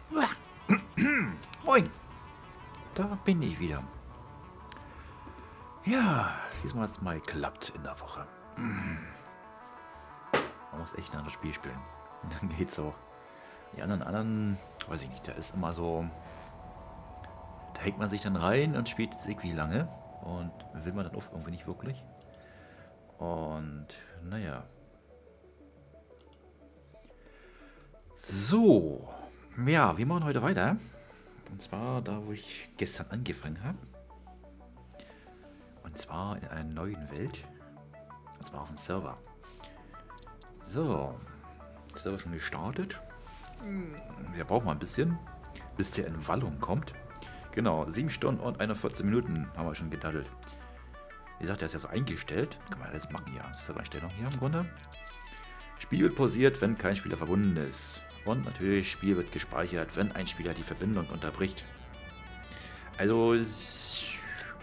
Moin, da bin ich wieder. Ja, diesmal hat es mal geklappt in der Woche. Man muss echt ein anderes Spiel spielen. Dann geht's auch. Die anderen, weiß ich nicht, da ist immer so, da hängt man sich dann rein und spielt jetzt irgendwie lange und will man dann auch irgendwie nicht wirklich. Und naja. So, ja, wir machen heute weiter. Und zwar da, wo ich gestern angefangen habe. Und zwar in einer neuen Welt. Und zwar auf dem Server. So, Server schon gestartet. Wir brauchen mal ein bisschen, bis der in Wallung kommt. Genau, 7 Stunden und 41 Minuten haben wir schon gedaddelt. Wie gesagt, der ist ja so eingestellt. Kann man alles machen hier. Servereinstellung hier im Grunde. Spiel wird pausiert, wenn kein Spieler verbunden ist. Und natürlich, Spiel wird gespeichert, wenn ein Spieler die Verbindung unterbricht. Also, es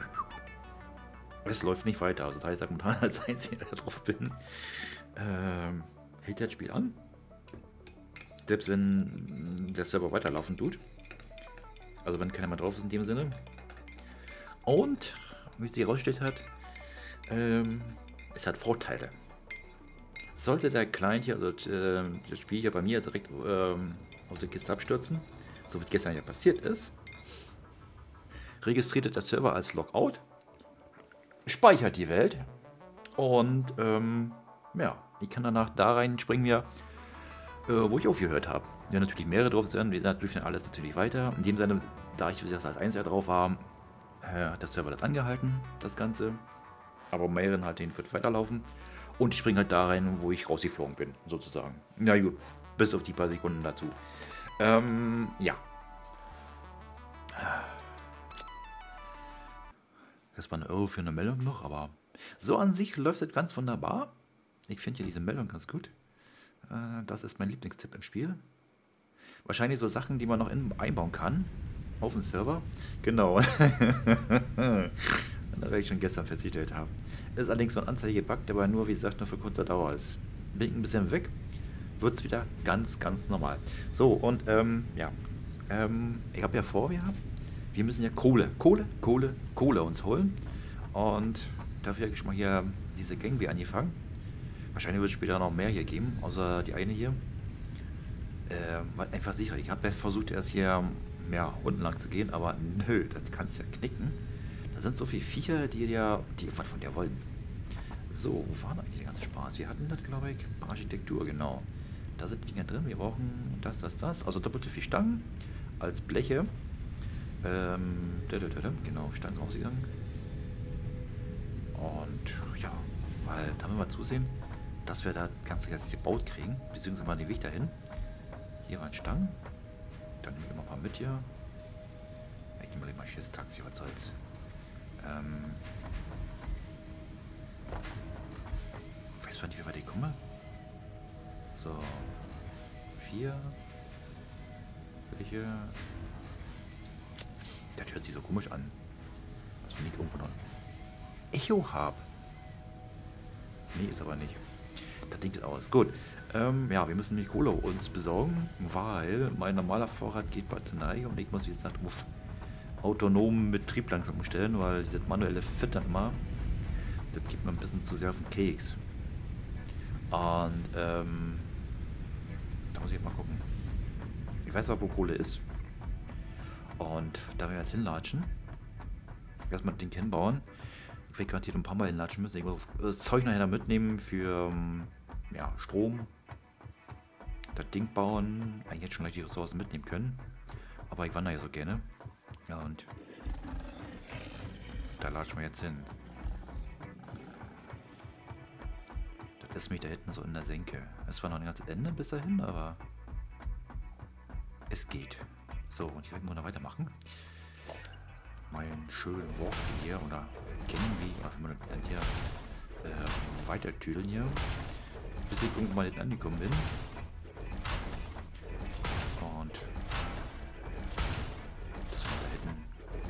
läuft nicht weiter. Also, das heißt, momentan als einziger drauf bin, hält das Spiel an. Selbst wenn der Server weiterlaufen tut. Also, wenn keiner mehr drauf ist in dem Sinne. Und, wie es sich herausgestellt hat, es hat Vorteile. Sollte der Client hier, also das Spiel hier bei mir direkt auf die Kiste abstürzen, so wie gestern ja passiert ist, registriert der Server als Logout, speichert die Welt und ja, ich kann danach da reinspringen, wo ich aufgehört habe. Ja, natürlich mehrere drauf sind, wie gesagt, dürfen alles natürlich weiter. In dem Sinne, da ich als einziger drauf war, hat der Server das angehalten, das Ganze. Aber mehreren halt, den wird weiterlaufen. Und ich springe halt da rein, wo ich rausgeflogen bin, sozusagen. Na gut, bis auf die paar Sekunden dazu. Ja. Das war 1 Euro für eine Meldung noch, aber so an sich läuft es ganz wunderbar. Ich finde ja diese Meldung ganz gut. Das ist mein Lieblingstipp im Spiel. Wahrscheinlich so Sachen, die man noch einbauen kann. Auf dem Server. Genau. Da ich schon gestern festgestellt habe. Ist allerdings so ein Anzeige-Bug, der aber nur, wie gesagt, nur für kurzer Dauer ist. Bin ein bisschen weg, wird es wieder ganz, ganz normal. So, und ja. Ich habe ja vor, wir müssen ja Kohle uns holen. Und dafür habe ich schon mal hier diese Gang wie angefangen. Wahrscheinlich wird es später noch mehr hier geben, außer die eine hier. Einfach sicher. Ich habe ja versucht, erst hier unten lang zu gehen, aber nö, das kannst du ja knicken. Da sind so viele Viecher, die was von dir wollen. So, wo war denn eigentlich der ganze Spaß? Wir hatten das, glaube ich, Architektur, genau. Da sind Dinger drin, wir brauchen das. Also doppelte 4 Stangen als Bleche. Genau, Stangen rausgegangen. Und ja, weil da müssen wir zusehen, dass wir da ganz gebaut kriegen, beziehungsweise mal den Weg dahin. Hier waren Stangen. Dann nehmen wir mal ein paar mit hier. Ich nehme mal hier das Taxi, was soll's. Ich weiß nicht, wie weit ich komme. So. 4. Welche? Das hört sich so komisch an. Dass wir nicht irgendwo noch Echo habe. Nee, ist aber nicht. Das Ding ist aus. Gut. Ja, wir müssen nämlich Kohle uns besorgen, weil mein normaler Vorrat geht bald zur Neige und ich muss, wie gesagt, auf autonomen Betrieb langsam umstellen, weil dieses manuelle Füttern immer, das gibt mir ein bisschen zu sehr auf den Keks. Und da muss ich jetzt mal gucken. Ich weiß aber, wo Kohle ist. Und da werden wir jetzt hinlatschen. Erstmal das Ding hinbauen. Ich werde garantiert ein paar Mal hinlatschen müssen. Ich muss das Zeug nachher mitnehmen für ja, Strom. Das Ding bauen. Eigentlich jetzt schon gleich die Ressourcen mitnehmen können. Aber ich wandere ja so gerne. Ja, und da latschen wir jetzt hin. Das ist mich da hinten so in der Senke. Es war noch ein ganzes Ende bis dahin, aber es geht. So, und ich werde mal noch weitermachen. Meinen schönen Walk hier, oder kennen wie, ach, man nennt hier, weiter tüdeln hier, bis ich irgendwann mal hinten angekommen bin. Und das wir da hinten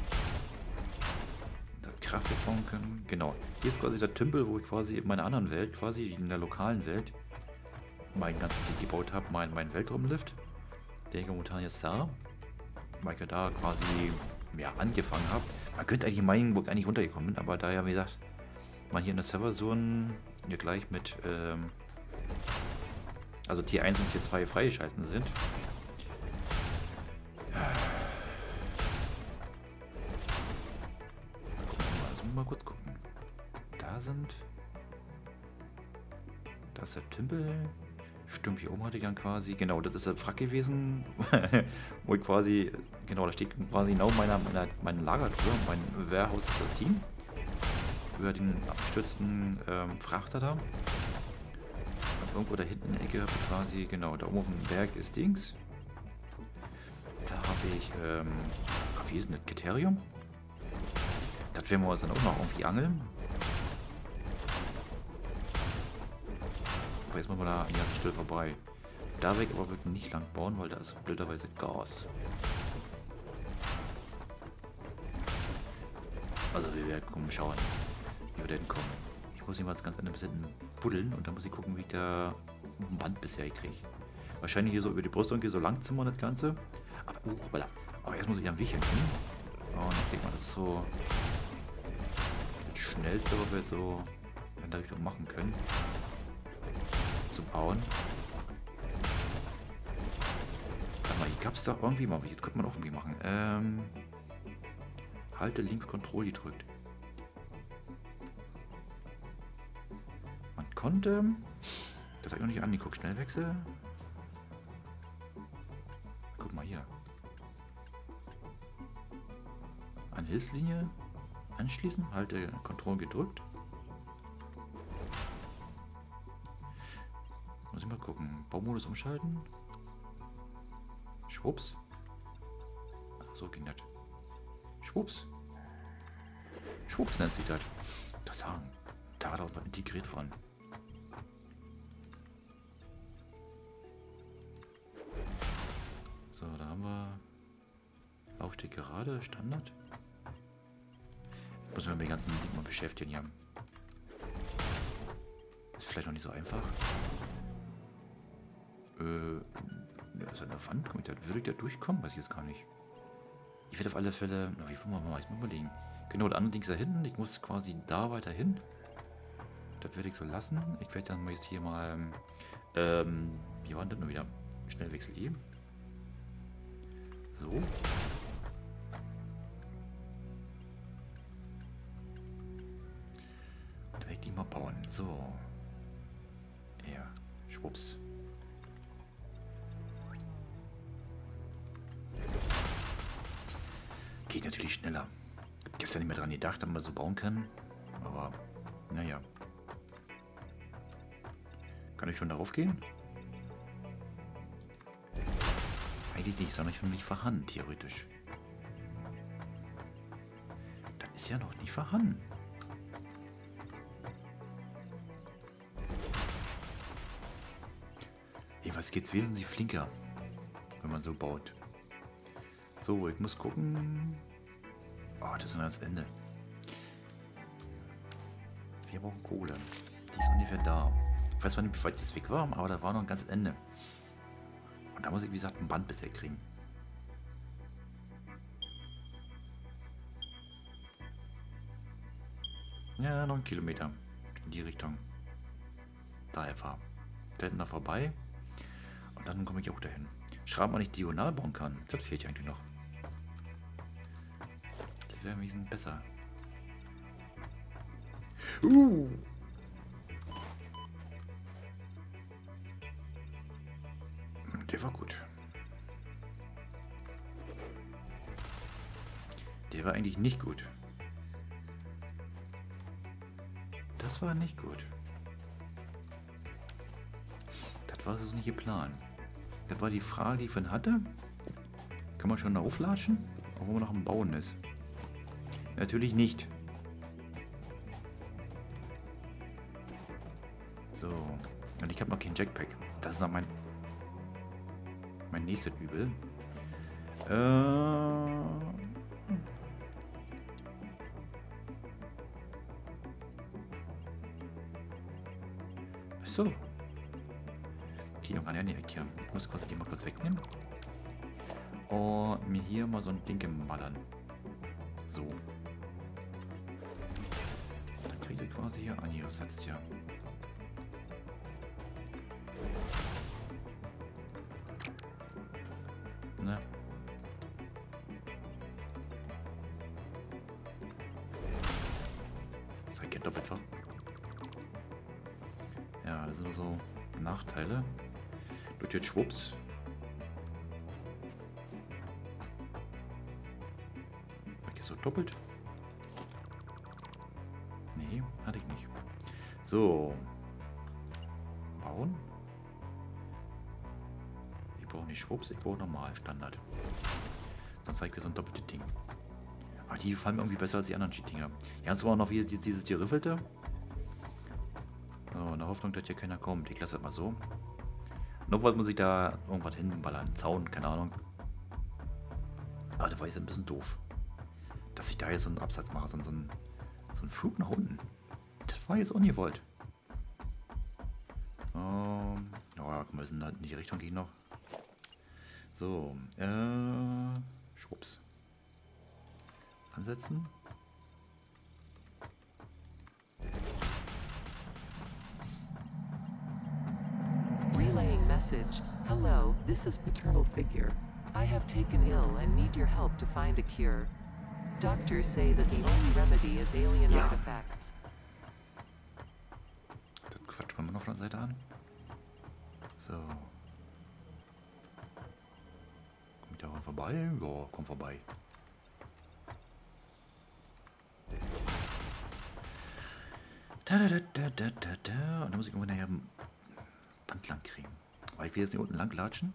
das Kraftwerk bauen können. Genau. Hier ist quasi der Tümpel, wo ich quasi in meiner anderen Welt, quasi in der lokalen Welt, mein ganzes Ding gebaut habe, mein Weltraumlift. der ich momentan jetzt da, weil ich ja da quasi ja, angefangen habe. Man könnte eigentlich meinen, wo ich eigentlich runtergekommen bin, aber da ja, wie gesagt, man hier in der Serverzone ja gleich mit, also Tier 1 und Tier 2 freigeschalten sind. Also mal kurz gucken. Da ist der Tümpel. Stimmt, hier oben hatte ich dann quasi, genau, das ist der Frack gewesen, wo ich quasi, genau, da steht quasi genau meine Lagertruhe, mein Warehouse-Team über den abgestürzten Frachter da. Und irgendwo da hinten in der Ecke habe ich quasi, genau, da oben auf dem Berg ist Dings. Da habe ich, wie ist denn das, Kriterium? Das werden wir uns dann auch noch irgendwie angeln. Aber jetzt machen wir da an die ganze Stelle vorbei. Da werde ich aber wirklich nicht lang bauen, weil da ist blöderweise Gas. Also wir werden schauen, wie wir denn kommen. Ich muss jeweils ganz ein bisschen buddeln und dann muss ich gucken, wie ich da ein Band bisher kriege. Wahrscheinlich hier so über die Brust irgendwie so lang zimmern das Ganze. Aber, voilà. Aber erst muss ich am Weg hin. Und ich denke mal, das ist so das Schnellste, was wir jetzt so in der Richtung machen können. Zu bauen. Warte mal, hier gab es doch irgendwie mal, jetzt könnte man auch irgendwie machen. Halte links Control gedrückt. Man konnte. Das habe ich noch nicht angeguckt. Schnellwechsel. Guck mal hier. An Hilfslinie anschließen. Halte Control gedrückt. Muss ich mal gucken. Baumodus umschalten. Schwupps. Ach, so ging das. Schwupps. Schwupps nennt sich das. Das sagen. Da war doch mal integriert von. So, da haben wir Laufsteg gerade, Standard. Ich muss mich mit den ganzen Dingen mal beschäftigen hier. Ist vielleicht noch nicht so einfach. Ja, ist an der Wand. Würde ich da durchkommen? Weiß ich jetzt gar nicht. Ich werde auf alle Fälle. Na, wie wollen wir mal überlegen? Genau, der andere Ding ist da hinten. Ich muss quasi da weiter hin. Das werde ich so lassen. Ich werde dann jetzt hier mal. Wie war denn das nur wieder? Schnellwechsel E. So. Da werde ich die mal bauen. So. Ja. Schwupps. Geht natürlich schneller. Ich gestern nicht mehr dran gedacht, dass man so bauen kann. Aber, naja. Kann ich schon darauf gehen? Eigentlich nicht, sondern ich bin nicht vorhanden, theoretisch. Das ist ja noch nicht vorhanden. Jedenfalls geht es wesentlich flinker, wenn man so baut. So, ich muss gucken. Oh, das ist noch ans Ende. Wir brauchen Kohle. Die ist ungefähr da. Ich weiß nicht, wie weit das weg war, aber da war noch ein ganzes Ende. Und da muss ich, wie gesagt, ein Band bisher kriegen. Ja, noch 1 Kilometer in die Richtung. Da etwa. Da hinten da vorbei. Und dann komme ich auch dahin. Schreiben, man nicht diagonal bauen kann. Das fehlt ja eigentlich noch. Das wäre ein bisschen besser. Der war gut. Der war eigentlich nicht gut. Das war nicht gut. Das war so nicht geplant. Das war die Frage, die ich von hatte. Kann man schon da auflatschen? Obwohl man noch am Bauen ist. Natürlich nicht. So. Und ich habe noch kein Jackpack. Das ist auch mein nächstes Übel. So. Die noch an der Ecke. Ich muss quasi die mal kurz wegnehmen. Und mir hier mal so ein Ding ballern. So. Dann kriegt ihr quasi hier an, hier setzt ja. Ne? Das geht doppelt, wa? Ja, das sind nur so Nachteile. Durch jetzt Schwupps. Geht so doppelt? Nee, hatte ich nicht. So. Bauen. Ich brauche nicht Schwupps, ich brauche normal, Standard. Sonst zeigt mir so ein doppeltes Ding. Aber die fallen mir irgendwie besser als die anderen Cheat-Dinger. Ja, es war noch wie dieses geriffelte. So, in der Hoffnung, dass hier keiner kommt. Ich lasse das mal so. Noch was muss ich da irgendwas hinballern. Zaun, keine Ahnung. Aber der war jetzt ein bisschen doof. Dass ich da jetzt so einen Absatz mache, so einen Flug nach unten. Das war jetzt ungewollt. Ja, komm, wir müssen halt in die Richtung gehen noch. So, Schwupps. Ansetzen. Relaying message. Hello, this is Paternal Figure. I have taken ill and need your help to find a cure. Doctors say that the only remedy is alien Ja. artifacts. Das quatschen wir mal noch von der Seite an. So. Kommt der vorbei? Ja, komm vorbei. Und dann muss ich irgendwann nachher am Band lang kriegen. Aber ich will jetzt nicht unten lang latschen.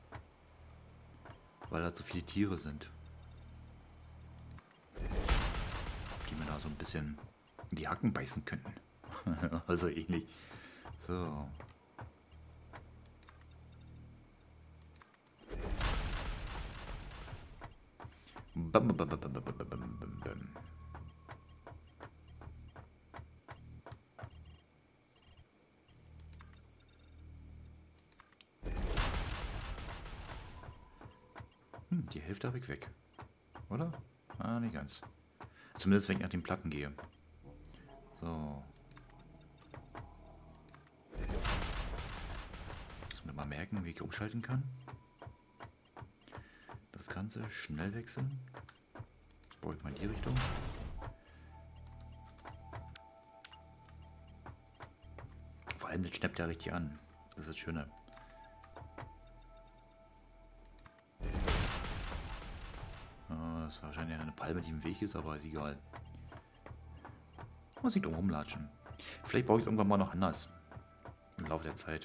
Weil da so viele Tiere sind. Die mir da so ein bisschen in die Hacken beißen könnten. Also ähnlich. So. Bam, bam, bam, bam, bam, bam, bam, bam, bam. Die Hälfte habe ich weg. Oder? Ah, nicht ganz. Zumindest wenn ich nach den Platten gehe. So. Muss mir mal merken, wie ich umschalten kann. Das Ganze schnell wechseln. Jetzt baue ich mal in die Richtung. Vor allem, das schnappt ja richtig an. Das ist das Schöne. Das ist wahrscheinlich eine Palme, die im Weg ist, aber ist egal. Muss ich drum rumlatschen. Vielleicht baue ich irgendwann mal noch anders. Im Laufe der Zeit.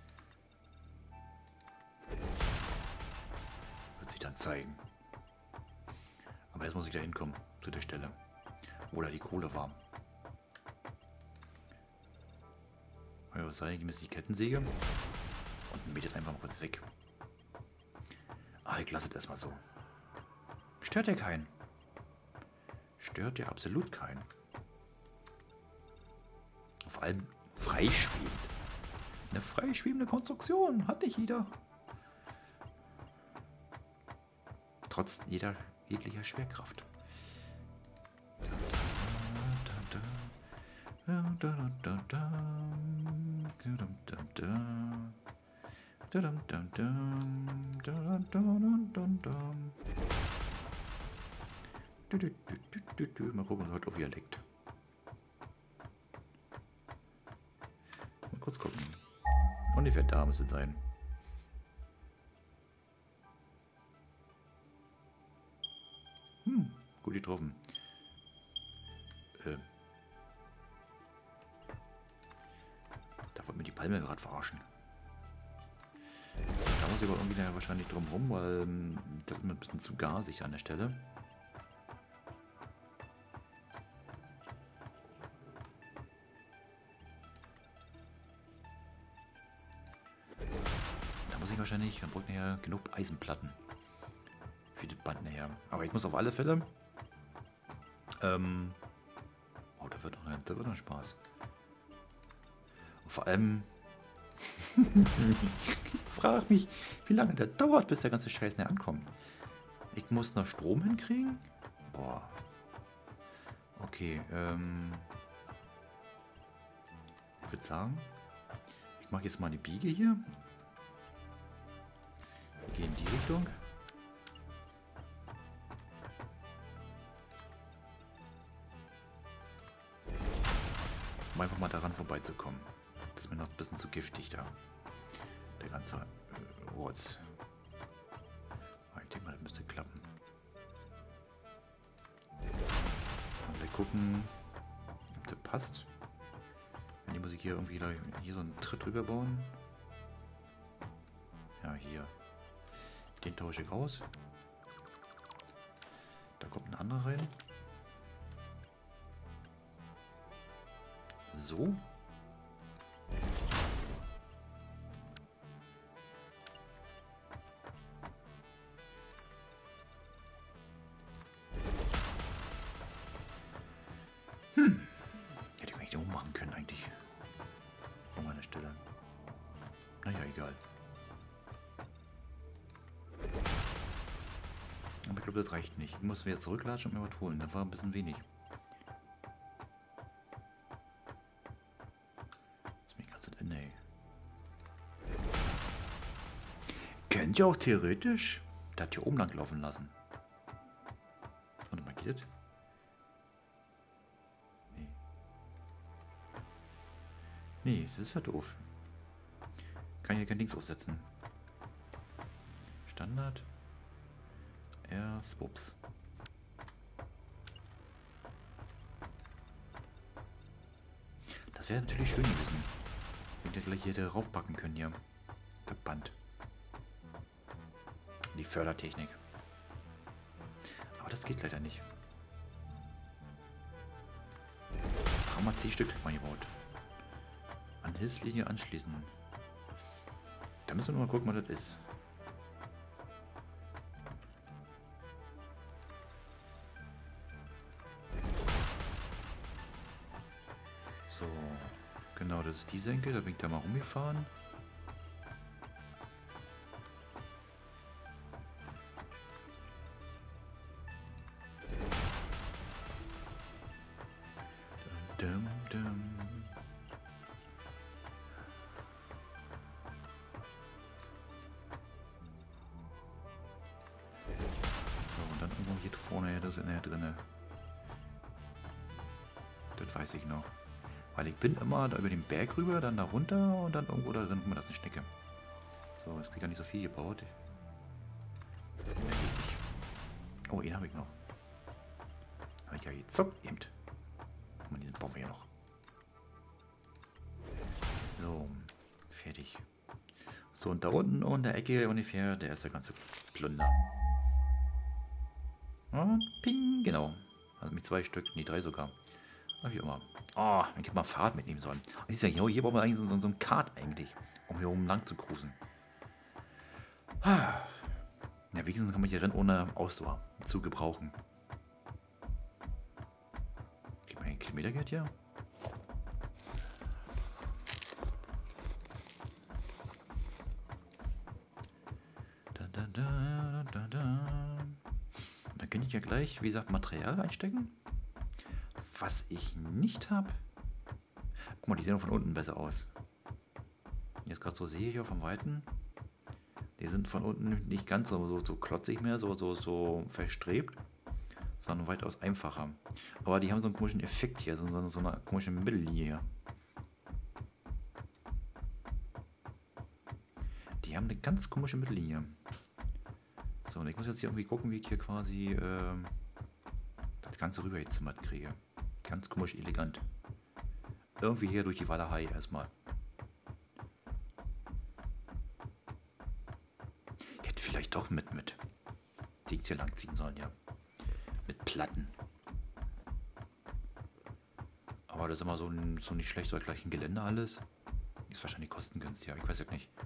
Wird sich dann zeigen. Aber jetzt muss ich da hinkommen, zu der Stelle, wo da die Kohle war. Ja, was sei, ich nehme die Kettensäge und mäht einfach mal kurz weg. Ah, ich lasse das erstmal so. Stört ja keinen. Stört ja absolut keinen. Vor allem freischwebend. Eine freischwebende Konstruktion hat nicht jeder. Trotz jeglicher Schwerkraft. Mal gucken, was heute auf ihr liegt. Mal kurz gucken. Ungefähr da müsste es sein. Gut getroffen. Da wollte mir die Palme gerade verarschen. Da muss ich aber irgendwie wahrscheinlich drum rum, weil das ist mir ein bisschen zu gasig an der Stelle. Da muss ich wahrscheinlich, dann braucht nachher genug Eisenplatten für das Band nachher. Aber ich muss auf alle Fälle. Oh, da wird noch Spaß. Und vor allem frage mich, wie lange der dauert, bis der ganze Scheiß näher ankommt. Ich muss noch Strom hinkriegen? Boah. Okay, ich würde sagen, ich mache jetzt mal eine Biege hier. Ich gehe in die Richtung. Um einfach mal daran vorbeizukommen. Das ist mir noch ein bisschen zu giftig da. Der ganze Rotz. Ich denke mal, das müsste klappen. Und wir gucken, ob das passt. Wenn die Musik hier irgendwie da, hier so einen Tritt drüber bauen. Ja, hier. Den tausche ich aus. Da kommt ein anderer rein. So. Hätte ich eigentlich ummachen können eigentlich. An meiner Stelle. Naja, egal. Aber ich glaube, das reicht nicht. Ich muss wieder zurücklatschen und mir was holen. Das war ein bisschen wenig. Könnt ihr auch theoretisch das hier oben lang laufen lassen. Warte mal, geht das? Nee. Nee, das ist ja doof. Kann hier kein Dings aufsetzen. Standard. Swops. Das wäre natürlich schön gewesen. Wenn wir gleich hier drauf packen können hier. Das Band. Die Fördertechnik. Aber das geht leider nicht. Mal 10 Stück kriegt man gebaut. An Hilfslinie anschließen. Da müssen wir nur mal gucken, was das ist. So, genau, das ist die Senke. Da bin ich da mal rumgefahren. Das ist drin. Das weiß ich noch. Weil ich bin immer da über den Berg rüber, dann da runter und dann irgendwo da drin. Guck mal, das ist eine Schnecke. So, jetzt krieg ich ja nicht so viel gebaut. Das geht nicht. Oh, ihn habe ich noch. Habe ich ja gezockt eben. Guck mal, den bauen wir ja noch. So, fertig. So, und da unten in der Ecke ungefähr, der ist der ganze Plunder. Und ping, genau. Also mit 2 Stück, nee, 3 sogar. Aber wie immer. Oh, ich hätte mal Fahrt mitnehmen sollen. Siehst du, hier brauchen wir eigentlich so ein Kart eigentlich, um hier oben lang zu cruisen. Ja, wenigstens kann man hier Rennen ohne Ausdauer zu gebrauchen. Kriegt man ein Kilometergeld hier? Dann kann ich ja gleich, wie gesagt, Material einstecken. Was ich nicht habe. Guck mal, die sehen von unten besser aus. Wenn ich jetzt gerade so sehe hier vom Weiten. Die sind von unten nicht ganz so klotzig mehr, so verstrebt. Sondern weitaus einfacher. Aber die haben so einen komischen Effekt hier, so eine komische Mittellinie hier. Die haben eine ganz komische Mittellinie. So, und ich muss jetzt hier irgendwie gucken, wie ich hier quasi das Ganze rüber gezimmert kriege. Ganz komisch elegant. Irgendwie hier durch die Walachei erstmal. Ich hätte vielleicht doch mit die hier lang ziehen sollen, ja. Mit Platten. Aber das ist immer so nicht schlecht, so gleich ein Gelände alles. Ist wahrscheinlich kostengünstiger, ich weiß ja nicht.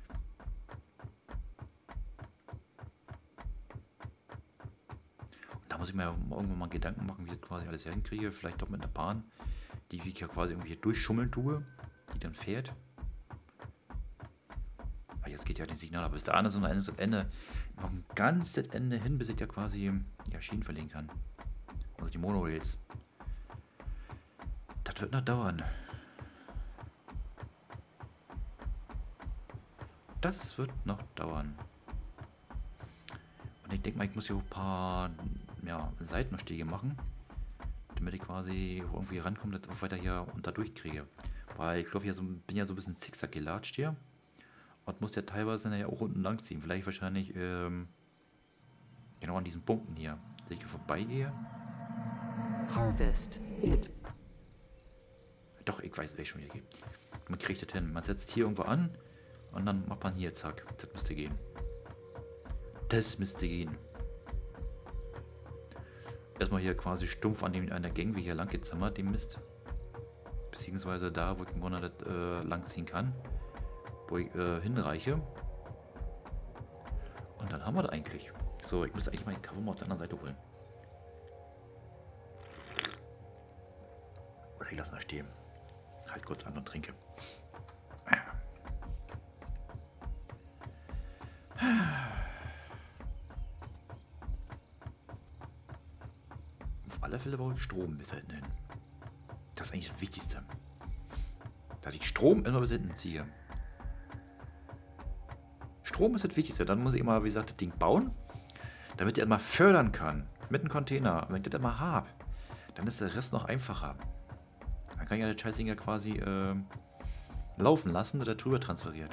Muss ich mir irgendwann mal Gedanken machen, wie ich das quasi alles hinkriege. Vielleicht doch mit einer Bahn, die ich ja quasi irgendwie hier durchschummeln tue, die dann fährt. Weil hier es geht ja nicht Signal, aber bis da ist so ein Ende, noch ein ganzes Ende hin, bis ich ja quasi ja, Schienen verlegen kann. Also die Monorails. Das wird noch dauern. Das wird noch dauern. Und ich denke mal, ich muss hier auch ein paar ja, Seitenstiege machen, damit ich quasi irgendwie rankomme, dass ich auch weiter hier unter durchkriege. Weil ich glaube, bin ja so ein bisschen zickzack gelatscht hier. Und muss ja teilweise ja auch unten lang ziehen. Vielleicht wahrscheinlich genau an diesen Punkten hier. Dass ich hier vorbeigehe. Harvest. Hit. Doch, ich weiß, es schon wieder geht. Man kriegt das hin. Man setzt hier irgendwo an und dann macht man hier, zack. Das müsste gehen. Das müsste gehen. Erstmal hier quasi stumpf an der Gangway hier lang gezimmert, den Mist. Beziehungsweise da, wo ich im Grunde das lang ziehen kann. Wo ich hinreiche. Und dann haben wir das eigentlich. So, ich müsste eigentlich mal die Cover mal auf der anderen Seite holen. Oder ich lasse da stehen. Halt kurz an und trinke. Auf alle Fälle brauche ich Strom bis hinten hin. Das ist eigentlich das Wichtigste. Dass ich Strom immer bis hinten ziehe. Strom ist das Wichtigste. Dann muss ich immer, wie gesagt, das Ding bauen, damit ich immer fördern kann. Mit einem Container. Und wenn ich das immer habe, dann ist der Rest noch einfacher. Dann kann ich ja das Scheißding ja quasi laufen lassen oder drüber transferiert.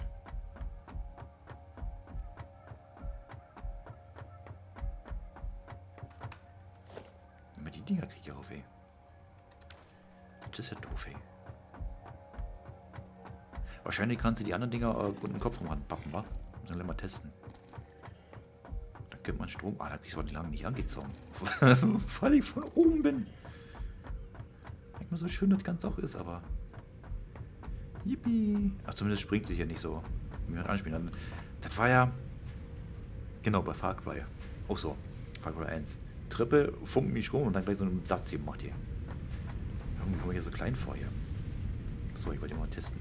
Aber die Dinger kriege ich auf, ey. Das ist ja doof, ey. Wahrscheinlich kannst du die anderen Dinger unten den Kopf pappen, wa? Dann mal testen. Da gibt man Strom. Ah, da kriegst du aber lange nicht angezogen. Weil ich von oben bin. Nicht mal so schön das Ganze auch ist, aber. Yippie. Ach, zumindest springt sich ja nicht so. Wie man anspielen. Das war ja. Genau, bei Far Cry. Auch so. Far Cry 1. Trippe, funken mich rum und dann gleich so einen Satz hier macht hier. Irgendwie komme ich hier so klein vor hier. So, ich wollte mal testen.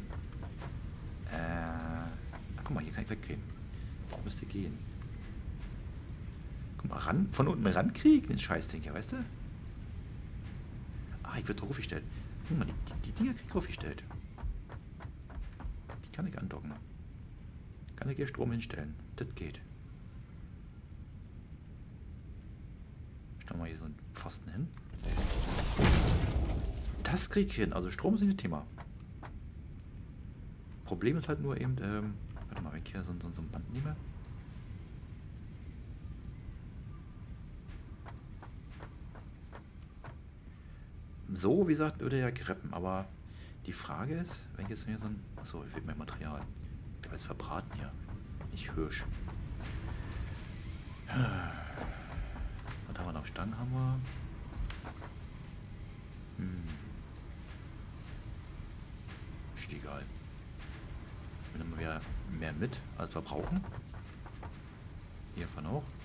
Guck mal, hier kann ich wegkriegen. Das müsste gehen. Guck mal, von unten rankriegen, den Scheißding hier, weißt du? Ah, ich werde draufgestellt. Guck mal, die Dinger krieg ich draufgestellt. Die kann ich andocken. Kann ich hier Strom hinstellen. Das geht. Stellen wir hier so einen Pfosten hin. Das krieg ich hin. Also Strom ist nicht das Thema. Problem ist halt nur eben, warte mal, wenn ich hier so ein Band nehme. So, wie gesagt, würde er ja kreppen, aber die Frage ist, wenn ich jetzt hier so ein, achso, ich will mein Material. Ich weiß verbraten hier, nicht Hirsch. Was haben wir noch? Stangen haben wir. Ist egal. Wir nehmen wieder mehr mit, als wir brauchen. Hiervon auch.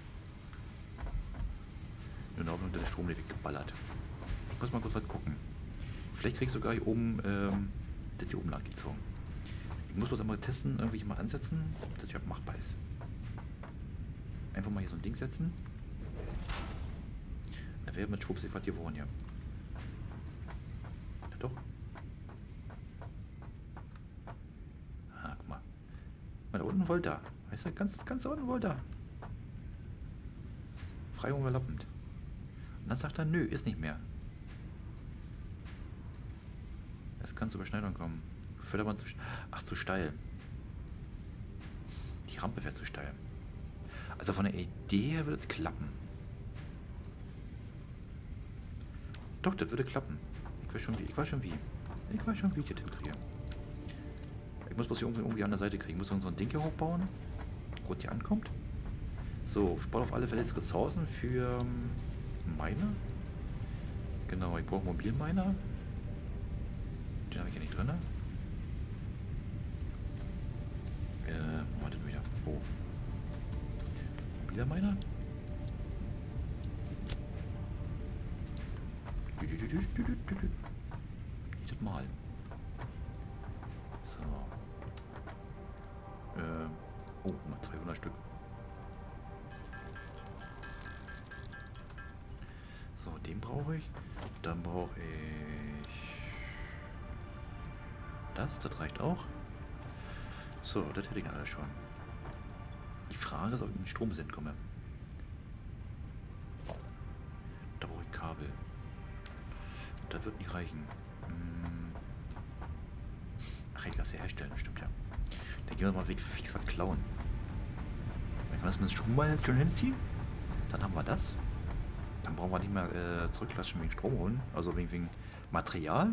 Nur noch unter der Strom geballert. Ich muss mal kurz was gucken. Vielleicht krieg ich sogar hier oben das hier oben nachgezogen. Ich muss was einmal testen, irgendwie mal ansetzen, ob das ja machbar ist. Einfach mal hier so ein Ding setzen. Dann wäre mit Schwupps was hier wohnen hier. Ja, doch. Ah, guck mal. Da unten wollte er. Weißt du, ganz da unten wollte er. Frei überlappend. Und dann sagt er, nö, ist nicht mehr. Es kann zur Überschneidung kommen. Förderbahn zu ach, zu steil. Die Rampe wäre zu steil. Also von der Idee her würde es klappen. Doch, das würde klappen. Ich weiß schon wie. Ich weiß schon, wie ich das hinkriege. Ich muss bloß hier irgendwie an der Seite kriegen. Ich muss so ein Ding hier hochbauen. Wo es hier ankommt. So, ich brauche auf alle Fälle jetzt Ressourcen für Miner. Genau, ich brauche Mobilminer. Den habe ich hier nicht drin. Warte wieder. Oh. Mobiler Miner? Nicht mal. So. Oh, mal 200 Stück. So, den brauche ich. Dann brauche ich... Das reicht auch. So, das hätte ich alles schon. Die Frage ist, ob ich mit Strom komme. Da brauche ich Kabel. Das wird nicht reichen. Ach, ich lasse sie herstellen, stimmt ja. Dann gehen wir mal fix was klauen. Wenn wir das mit dem Strom mal jetzt schon hinziehen, dann haben wir das. Dann brauchen wir nicht mehr zurückklatschen wegen Strom holen. Also wegen Material.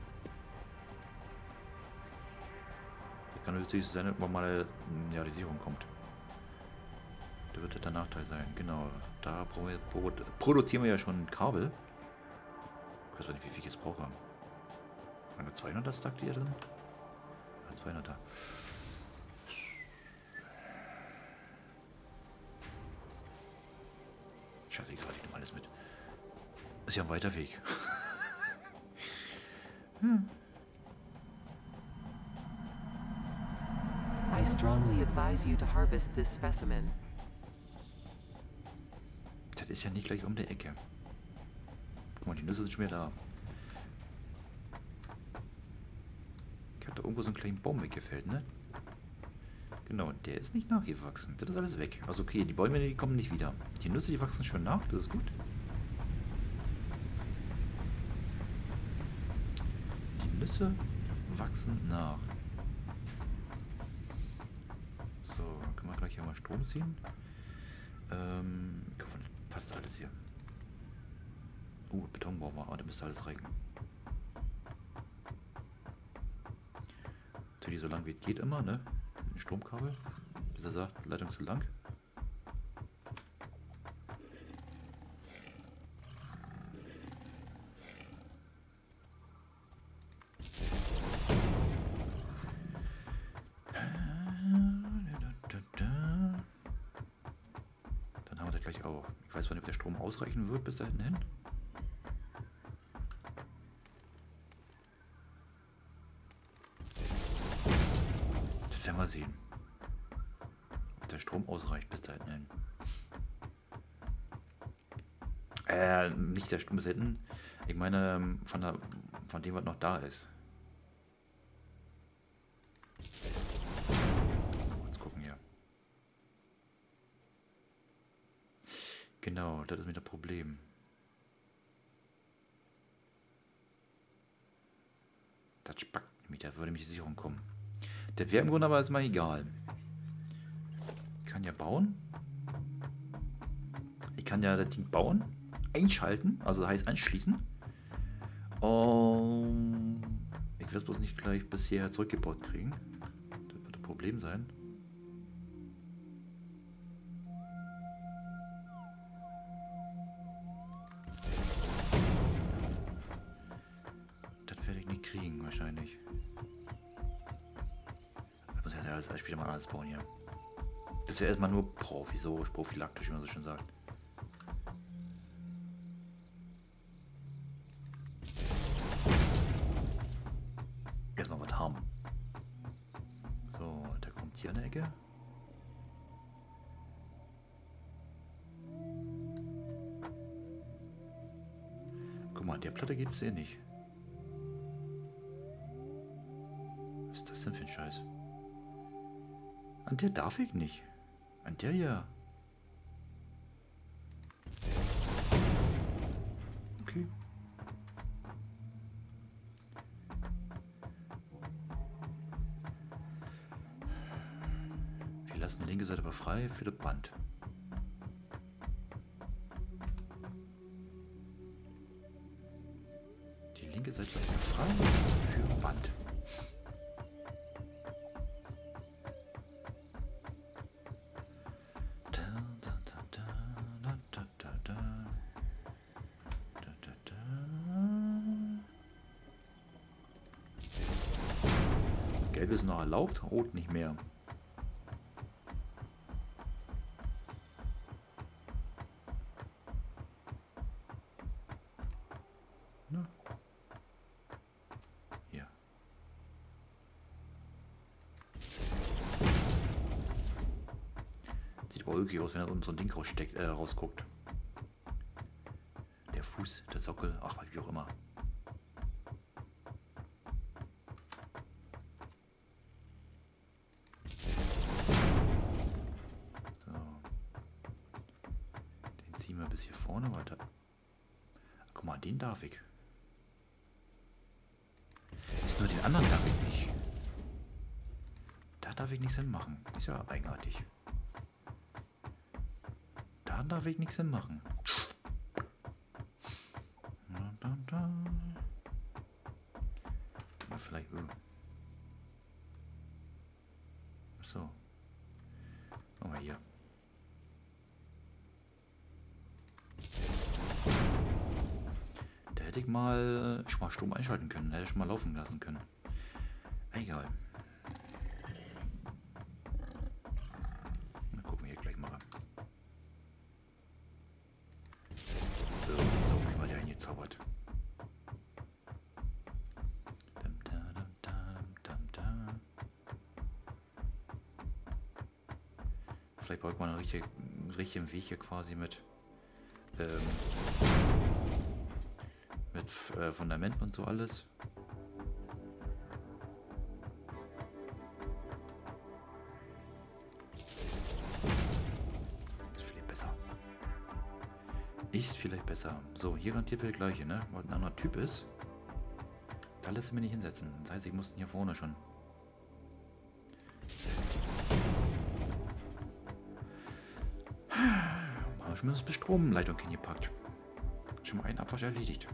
Kann natürlich sein, dass man mal ja, die Sicherung kommt. Da wird das der Nachteil sein. Genau. Da produzieren wir ja schon Kabel. Ich weiß nicht, wie viel ich jetzt brauche. Eine 200er Stack die hier drin? Ja, 200er. Scheiße, ich nehme alles mit. Ist ja ein weiter Weg. I strongly advise you to harvest this specimen. Das ist ja nicht gleich um die Ecke. Guck mal, die Nüsse sind schon wieder da. Ich habe da irgendwo so einen kleinen Baum weggefällt, ne? Genau, der ist nicht nachgewachsen. Das ist alles weg. Also okay, die Bäume, die kommen nicht wieder. Die Nüsse, die wachsen schon nach, das ist gut. Die Nüsse wachsen nach. So, können wir gleich hier mal Strom ziehen. Guck mal, passt alles hier. Betonbau war, aber da müsste alles reichen. Natürlich so lang wie es geht immer, ne? Ein Stromkabel, bis er sagt, Leitung zu lang. Dann haben wir das gleich auch. Ich weiß nicht, ob der Strom ausreichen wird bis da hinten hin. Das werden wir sehen. Ob der Strom ausreicht bis da hinten hin. Nicht der Strom bis hinten. Ich meine, von dem, was noch da ist. Kurz gucken hier. Genau, das ist mit dem Problem. Das spackt mich, da würde mich die Sicherung kommen. Das wäre im Grunde aber erstmal egal. Ich kann ja bauen. Ich kann ja das Ding bauen, einschalten, also das heißt anschließen. Ich werde es bloß nicht gleich bis hierher zurückgebaut kriegen. Das wird ein Problem sein. Das werde ich nicht kriegen, wahrscheinlich. Ich muss ja alles später mal alles bauen hier. Das ist ja erstmal nur provisorisch, prophylaktisch, wie man so schön sagt. Erstmal was haben. So, der kommt hier an der Ecke. Guck mal, an der Platte geht es eh nicht. Was ist das denn für ein Scheiß? An der darf ich nicht. An der ja. Okay. Wir lassen die linke Seite aber frei für das Band. Die linke Seite lassen wir frei für Band. Gelb ist noch erlaubt, rot nicht mehr. Na. Hier. aber ulkig aus, wenn da unten so ein Ding rausguckt. Der Fuß, der Sockel, ach, wie auch immer. So. Den ziehen wir bis hier vorne weiter. Guck mal, den darf ich. Ist nur den anderen darf ich nicht. Da darf ich nichts hinmachen. Ist ja eigenartig. Da darf ich nichts hinmachen. Oder vielleicht. So. Machen wir hier. Da hätte ich mal schon mal Strom einschalten können. Da hätte ich schon mal laufen lassen können. Egal. Mal gucken, wie ich gleich mache. So, wie war der eingezaubert? Vielleicht braucht man einen richtigen Weg hier quasi mit Fundamenten und so alles. Ist vielleicht besser. Ist vielleicht besser. So, hier garantiert wir der gleiche, ne? Weil ein anderer Typ ist. Da lässt er mich nicht hinsetzen. Das heißt, ich musste hier vorne schon. Haben wir schon mal das Stromleitung hingepackt. Schon mal einen Abwasch erledigt.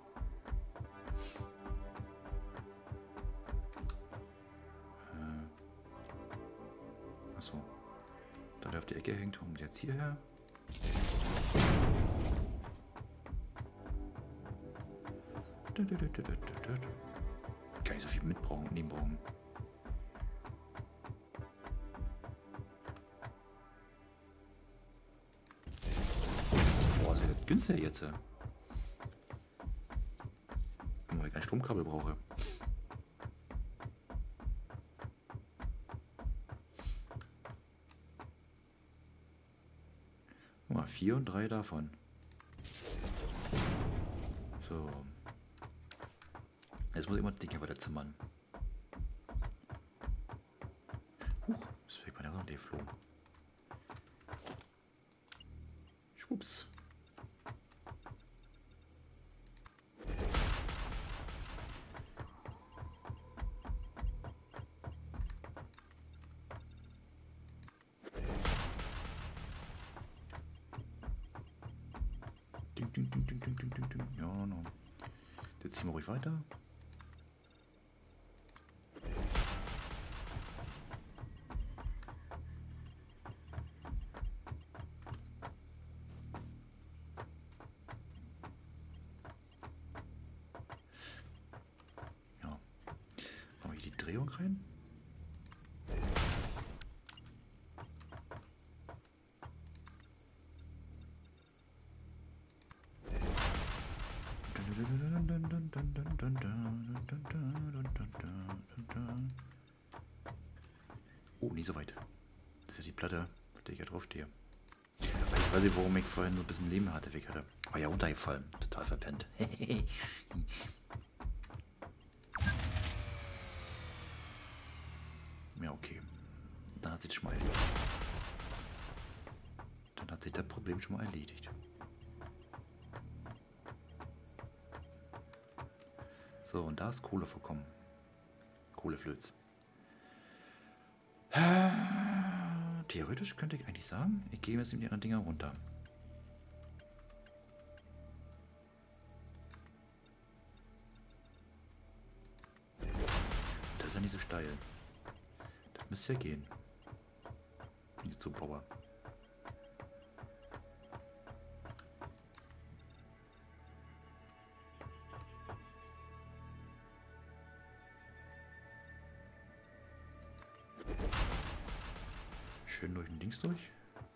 Achso. Da der auf die Ecke hängt, kommt jetzt hierher. Kann nicht so viel nehmen. Vorsicht, das günstig jetzt. Weil ich kein Stromkabel brauche. Guck mal, 4 und 3 davon. So. Jetzt muss ich immer das Ding hier weiter zimmern. Huch, das fällt mir da so geflogen. Schwupps. Ding. Ja, no. Jetzt ziehen wir ruhig weiter. Ja. Machen wir hier die Drehung rein. Oh, nicht so weit. Das ist ja die Platte, auf der ich ja drauf stehe. Ich weiß nicht, warum ich vorhin so ein bisschen Leben hatte. Ich hatte. War ja runtergefallen. Total verpennt. Ja, okay. Dann hat sich das schon mal erledigt. Dann hat sich das Problem schon mal erledigt. So, und da ist Kohle vorkommen. Kohleflöz. Theoretisch könnte ich eigentlich sagen, ich gehe jetzt in die anderen Dinger runter. Das ist ja nicht so steil. Das müsste ja gehen. Nicht so Bauer. Schön durch den Dings durch.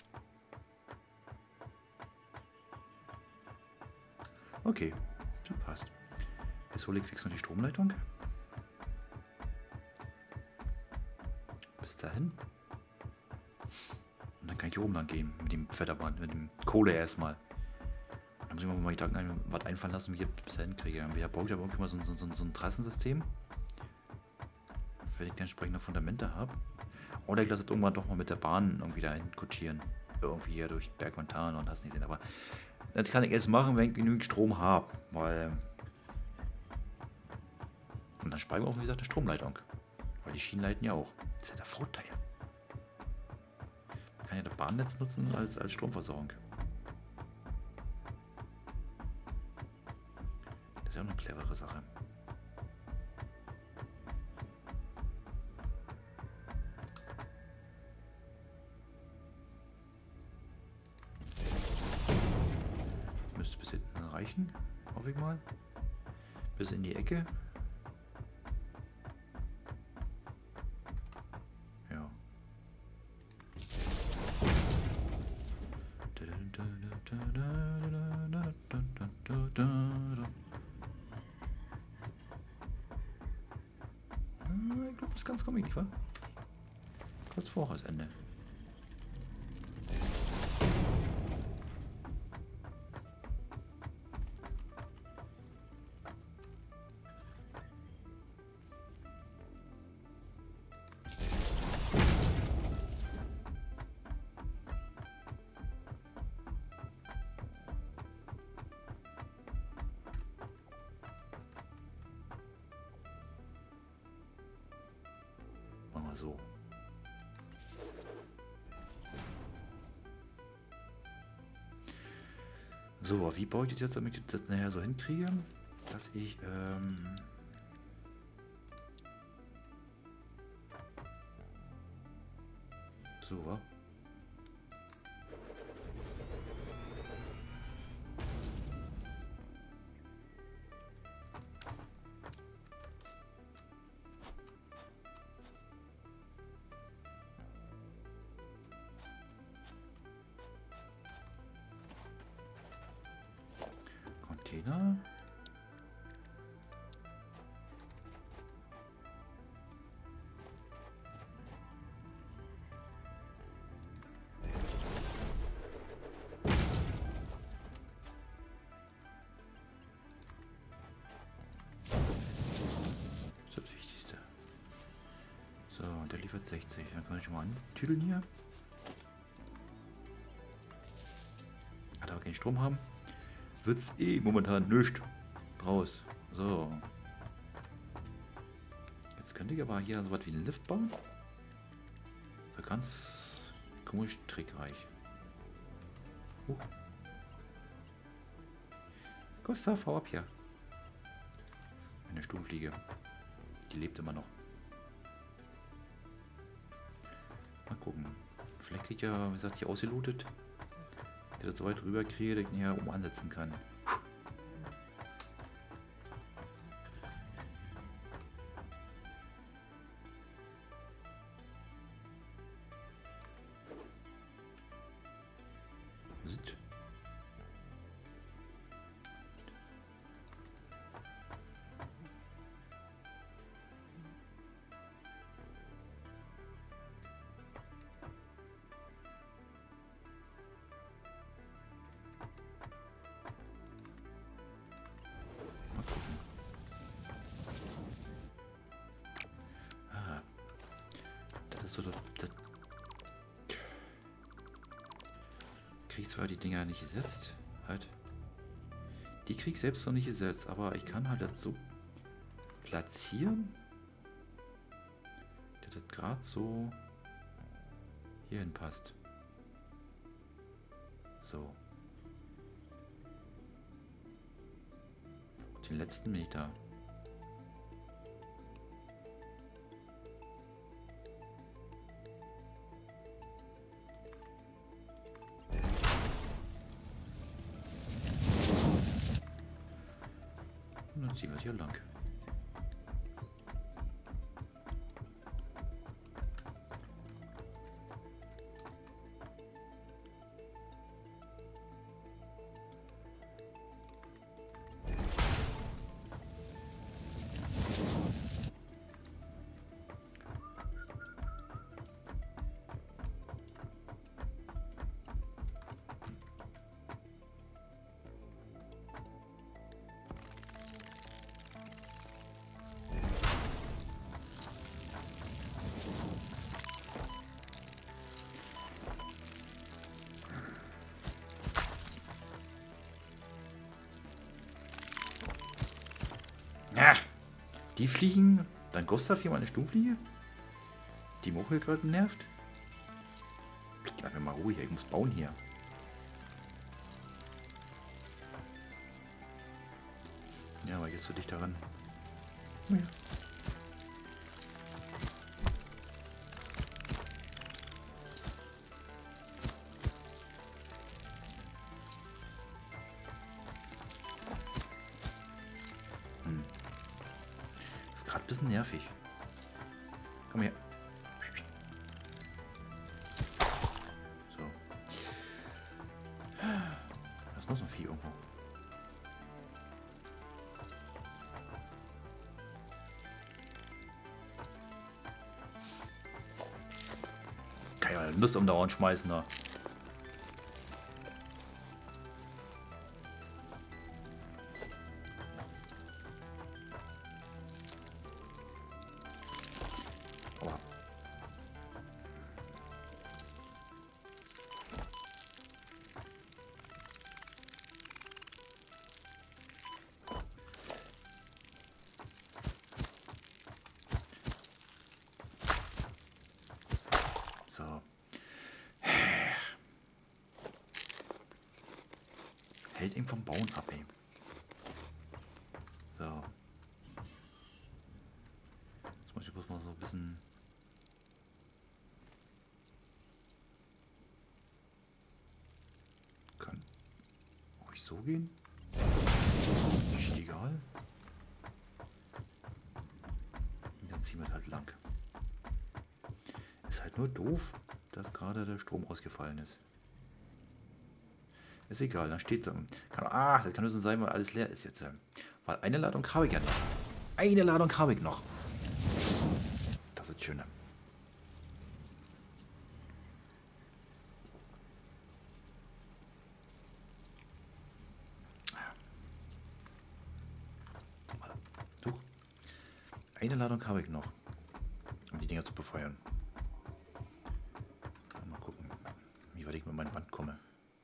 Okay, das passt. Jetzt hole ich fix noch die Stromleitung. Bis dahin. Und dann kann ich hier oben lang gehen. Mit dem Pfefferband, mit dem Kohle erstmal. Da muss ich mir mal Gedanken was einfallen lassen, wie ich das bisher hinkriege. Wir brauchen ja irgendwie mal so ein Trassensystem. Wenn ich dann entsprechende Fundamente habe. Oder ich lasse es irgendwann doch mal mit der Bahn irgendwie dahin kutschieren. Irgendwie hier durch Berg und Tal und das nicht sehen. Aber das kann ich erst machen, wenn ich genügend Strom habe. Weil. Und dann sparen wir auch, wie gesagt, eine Stromleitung. Weil die Schienen leiten ja auch. Das ist ja der Vorteil. Man kann ja das Bahnnetz nutzen als Stromversorgung. Das ist ja auch eine clevere Sache. Müsste bis hinten reichen, hoffe ich mal. Bis in die Ecke. Ja. Ich glaube, das ganz komisch, nicht wahr? Kurz vor das Ende. Machen wir so. So, wie baue ich das jetzt, damit ich das nachher so hinkriege, dass ich, so, wa? Container. Das ist das Wichtigste. So, und der liefert 60. Dann kann ich schon mal antüdeln hier. Hat aber keinen Strom haben. Wird's eh momentan nicht raus. So. Jetzt könnte ich aber hier so was wie einen Lift bauen. So ganz komisch trickreich. Gustav, hau ab hier. Eine Sturmfliege. Die lebt immer noch. Mal gucken. Vielleicht kriegt ja, wie gesagt, hier ausgelootet. Der das so weit rüber kriege, dass ich ihn ja oben ansetzen kann. Zit. So, das krieg zwar die Dinger nicht gesetzt, halt. Die krieg ich selbst noch nicht gesetzt, aber ich kann halt das so platzieren, dass das gerade so hierhin passt. So. Den letzten Meter. Dann ziehen wir es hier lang. Die fliegen, dann Gustav hier mal eine Sturmfliege? Die Moche gerade nervt? Gib mir mal Ruhe hier, ich muss bauen hier. Ja, aber jetzt so dicht daran. Ja. Ist gerade ein bisschen nervig. Komm her. So. Da ist noch so ein Vieh irgendwo. Kann ja Lust um dauernd schmeißen da. Aua. So. Hält ihn vom Bauen ab, ey. So. Jetzt muss ich bloß mal so ein bisschen... Kann ruhig so gehen. Ist egal. Und dann ziehen wir halt lang. Ist halt nur doof, dass gerade der Strom ausgefallen ist. Ist egal, dann steht es. Ach, das kann nur so sein, weil alles leer ist jetzt. Weil eine Ladung habe ich ja noch. Eine Ladung habe ich noch. Das ist schöner. Tuch. Eine Ladung habe ich noch, um die Dinger zu befeuern. Mal gucken, wie weit ich mit meinem Band komme.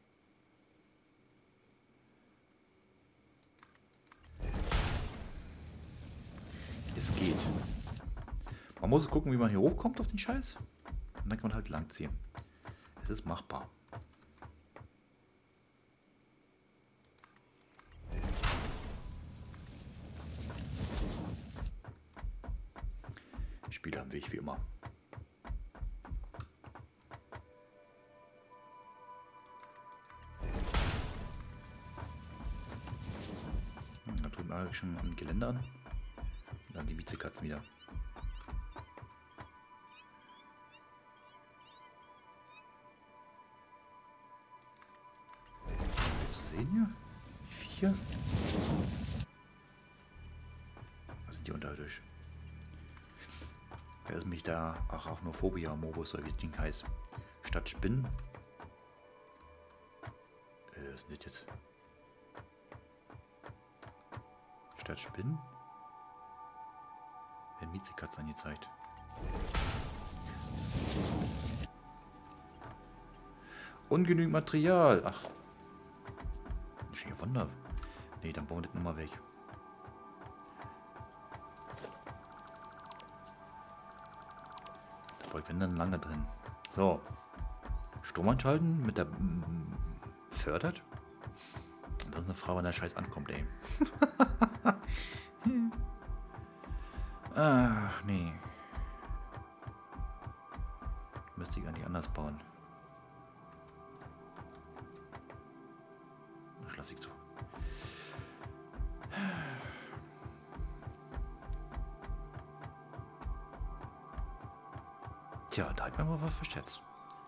Es geht. Man muss gucken, wie man hier hochkommt auf den Scheiß. Und dann kann man halt langziehen. Es ist machbar. Spieler am Weg, wie immer. Da tut man schon am Gelände an. Und dann die Miezekatzen wieder. Zu sehen hier? Die Viecher? Was sind die unterirdisch? Da ist mich da Arachnophobia-Mobus, oder wie das Ding heißt. Statt Spinnen. Was ist das jetzt? Statt Spinnen werden Miezekatzen angezeigt. Ungenügend Material. Ach. Das ist ja Wunder. Nee, dann bauen wir das nochmal weg. Da brauche ich dann lange drin. So. Strom anschalten mit der fördert. Und das ist eine Frage, wann der Scheiß ankommt, ey. Ach, nee. Müsste ich eigentlich anders bauen. Ach, lass ich so. Tja, da hat man mal was verschätzt.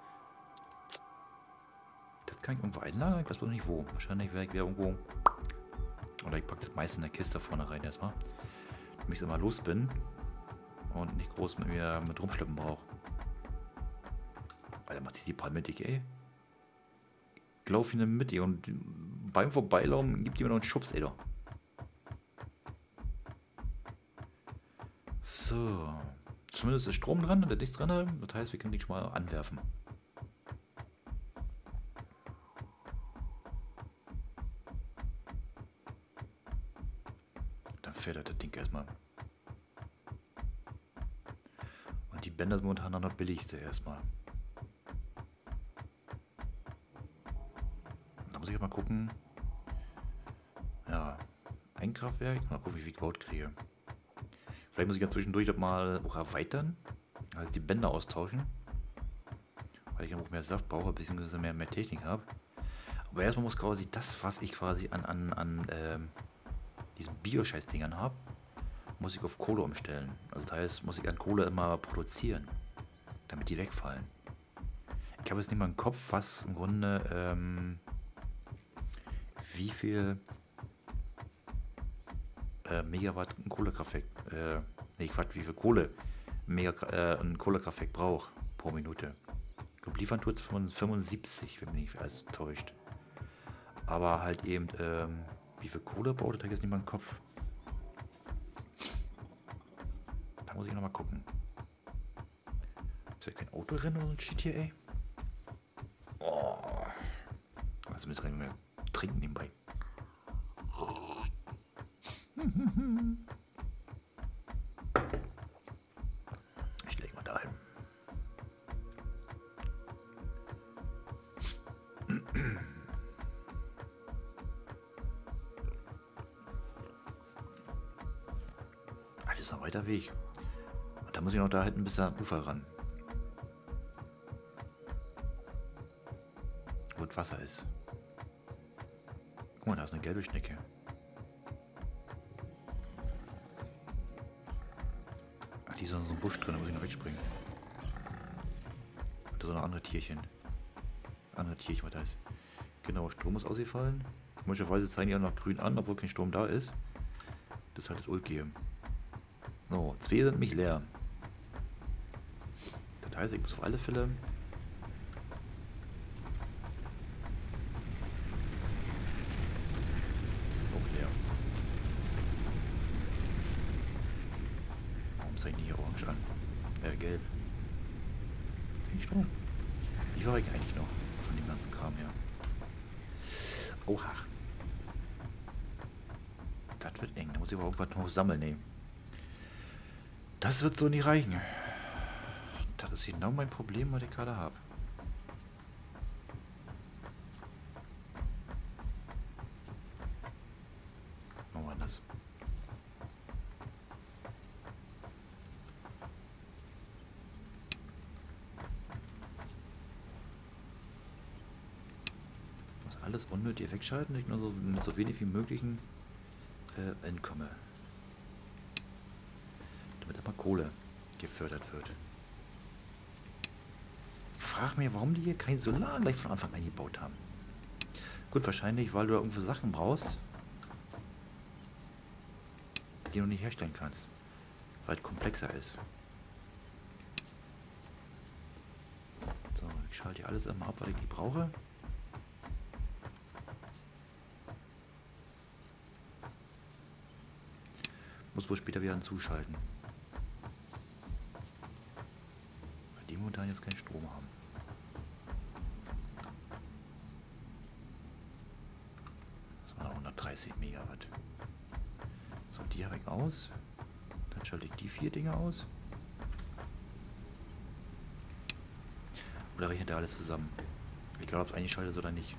Das kann ich irgendwo einlagern, ich weiß bloß nicht wo. Wahrscheinlich wäre ich wieder irgendwo... Oder ich packe das meiste in der Kiste vorne rein erstmal. Damit ich es immer los bin. Und nicht groß mit mir mit rumschleppen brauche. Alter, macht sich die Palme dick, ey. Ich laufe in der Mitte und beim Vorbeilaufen gibt jemand noch einen Schubs, ey, doch. So. Zumindest ist Strom dran und der nichts dran. Das heißt, wir können die schon mal anwerfen. Dann fährt das Ding erstmal. Bänder sind momentan noch das billigste erstmal. Da muss ich mal gucken. Ja, ein Kraftwerk. Mal gucken, wie viel ich gebaut kriege. Vielleicht muss ich ja zwischendurch das mal auch erweitern. Also die Bänder austauschen. Weil ich auch mehr Saft brauche, beziehungsweise mehr Technik habe. Aber erstmal muss quasi das, was ich quasi an diesen Bio-Scheiß-Dingern habe, muss ich auf Kohle umstellen. Also das heißt, muss ich an Kohle immer produzieren, damit die wegfallen. Ich habe jetzt nicht mal im Kopf, was im Grunde, wie viel Megawatt ein Kohlekraftwerk, wie viel Kohle ein Kohlekraftwerk braucht pro Minute. Ich glaube, liefern tut es 75, wenn mich nicht alles täuscht. Aber halt eben, wie viel Kohle braucht, das habe ich jetzt nicht mal im Kopf. Da muss ich nochmal gucken. Ist ja kein Autorennen oder so ein Shit hier, ey? Oh. Also müssen wir mehr trinken nebenbei. Ich lege mal dahin. Das ist ein weiter Weg. Und da muss ich noch da hinten bis ans Ufer ran. Wo das Wasser ist. Guck mal, da ist eine gelbe Schnecke. Ach, die ist in so einem Busch drin, da muss ich noch wegspringen. Da sind noch andere Tierchen. Andere Tierchen, was da ist. Genau, Strom ist ausgefallen. Komischerweise zeigen die ja noch grün an, obwohl kein Strom da ist. Bis halt das Ult geben. So, 2 sind mich leer. Das heißt, ich muss auf alle Fälle auch leer. Warum zeigt die hier orange an? Gelb. Kein Strom. Wie war ich eigentlich noch von dem ganzen Kram her? Oha. Das wird eng. Da muss ich aber irgendwas noch sammeln, ey. Das wird so nicht reichen. Das ist genau mein Problem, was ich gerade habe. Machen wir das. Ich muss alles unnötig wegschalten, dass ich nur so mit so wenig wie möglichen entkomme. Damit aber Kohle gefördert wird. Ich frage mich, warum die hier kein Solar gleich von Anfang an gebaut haben. Gut, wahrscheinlich, weil du da irgendwo Sachen brauchst, die du nicht herstellen kannst. Weil es komplexer ist. So, ich schalte hier alles immer ab, was ich nicht brauche. Muss wohl später wieder zuschalten. Weil die momentan jetzt keinen Strom haben. Das waren 130 Megawatt. So, die habe ich aus. Dann schalte ich die 4 Dinge aus. Oder rechnet er alles zusammen? Egal, ob es eingeschaltet ist oder nicht.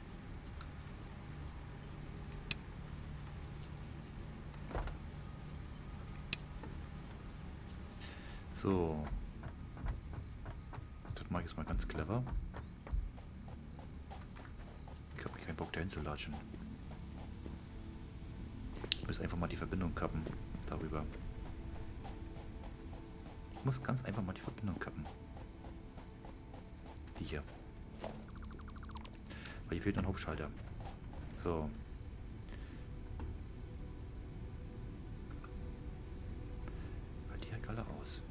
So. Das mache ich jetzt mal ganz clever. Ich habe keinen Bock dahin zu latschen. Ich muss einfach mal die Verbindung kappen. Darüber. Ich muss ganz einfach mal die Verbindung kappen. Die hier. Weil hier fehlt ein Hauptschalter. So. Weil die halt alle aus.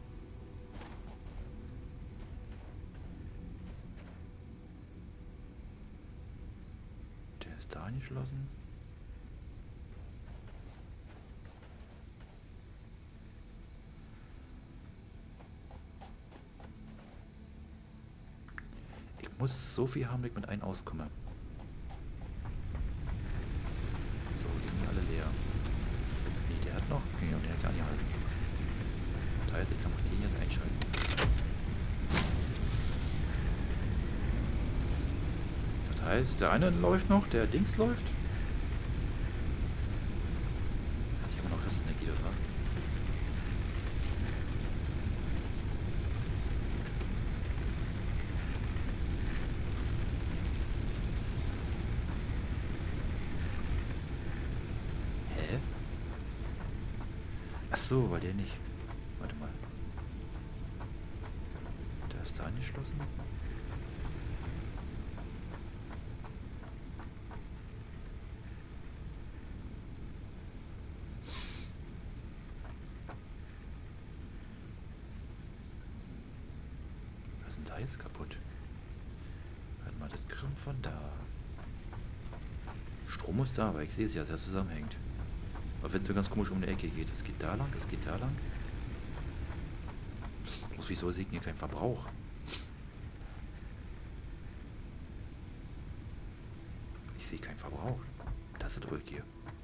Der ist da angeschlossen. Ich muss so viel haben, dass ich mit einem auskomme. So, die sind alle leer. Nee, der hat noch. Okay, und der hat gar nicht halten. Das heißt, ich kann auch den jetzt einschalten. heißt, der eine läuft noch, der links läuft. Hat hier immer noch Restenergie, oder? Hä? Ach so, weil der nicht. Warte mal. Der ist da angeschlossen. Was ist denn da jetzt kaputt? Warte mal, das Grimm von da. Strom ist da, aber ich sehe es ja, dass er zusammenhängt. Aber wenn es so ganz komisch um die Ecke geht, es geht da lang, es geht da lang. Bloß wieso sehe ich hier keinen Verbrauch? Ich sehe keinen Verbrauch. Das ist ruhig hier.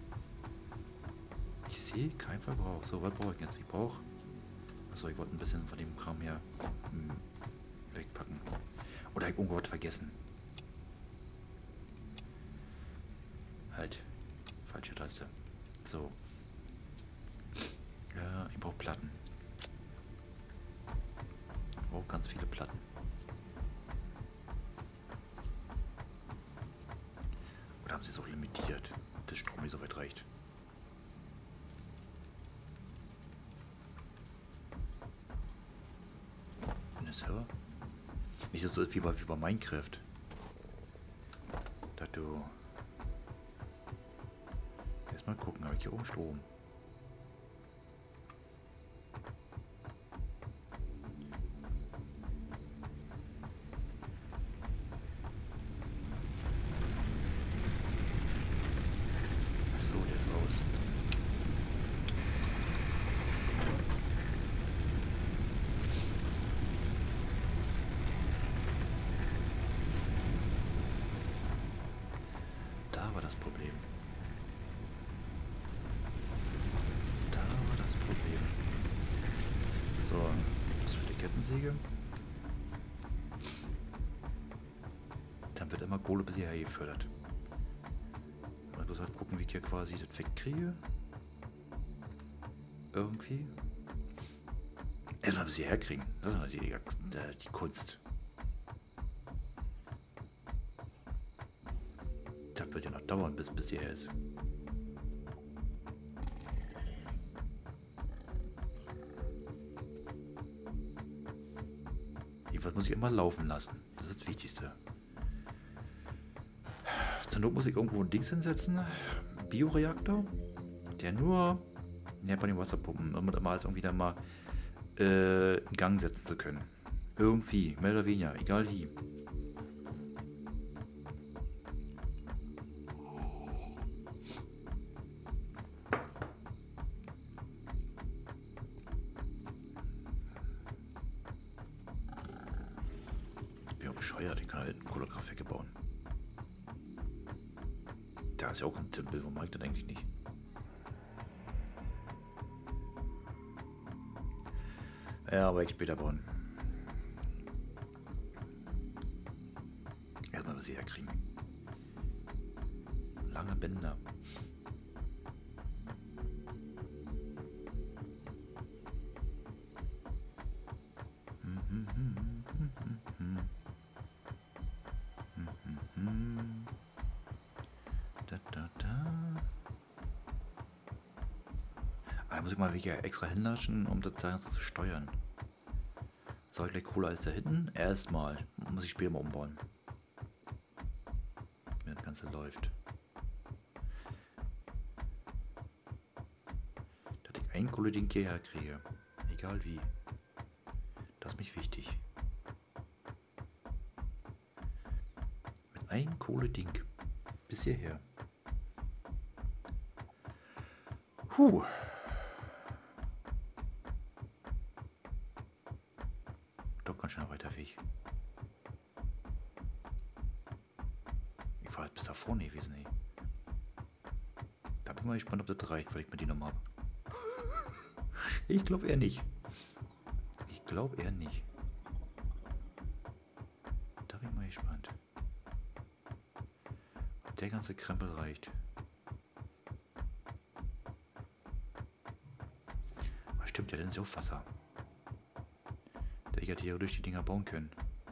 Ich sehe keinen Verbrauch. So, was brauche ich jetzt? Ich brauche... Achso, ich wollte ein bisschen von dem Kram hier wegpacken. Oder ich irgendwo was vergessen. Halt. Falsche Taste. So. Ja, ich brauche Platten. Ich brauche ganz viele Platten. Oder haben sie es auch limitiert, dass Strom nicht so weit reicht? Eine Server? Nicht so wie bei Minecraft. Da du... Erstmal gucken, habe ich hier oben Strom? Achso, der ist aus. Da war das Problem. Da war das Problem. So, das für die Kettensäge. Dann wird immer Kohle bis hierher gefördert. Ich muss halt gucken, wie ich hier quasi das wegkriege. Irgendwie. Erstmal bis hierher kriegen. Das ist natürlich die Kunst. Das wird ja noch dauern, bis hierher ist. Jedenfalls muss ich immer laufen lassen. Das ist das Wichtigste. Zur Not muss ich irgendwo ein Dings hinsetzen. Bioreaktor. Der nur... Ja, bei den Wasserpumpen. Um immer alles irgendwie dann mal in Gang setzen zu können. Irgendwie. Mehr oder weniger. Egal wie. Ich bin auch bescheuert. Ich kann halt ein Kohlekraftwerk bauen. Da ist ja auch ein Tempel. Warum mag ich das eigentlich nicht? Ja, aber ich später bauen. Erstmal was sie herkriegen. Lange Bänder. Da muss ich mal wieder extra hinlatschen, um das Ganze zu steuern. Soll gleich Kohle als da hinten? Erstmal. Muss ich später mal umbauen. Wenn das Ganze läuft. Dass ich ein Kohleding hierher kriege. Egal wie. Das ist mich wichtig. Mit einem Kohleding. Bis hierher. Puh. Doch ganz schön weiter Weg. Ich war halt bis da vorne gewesen, ey. Da bin ich mal gespannt, ob das reicht, weil ich mir die nochmal habe. Ich glaube eher nicht. Ich glaube eher nicht. Da bin ich mal gespannt. Der ganze Krempel reicht. Aber stimmt ja, dann ist ja auch Wasser. Der hätte hier durch die Dinger bauen können.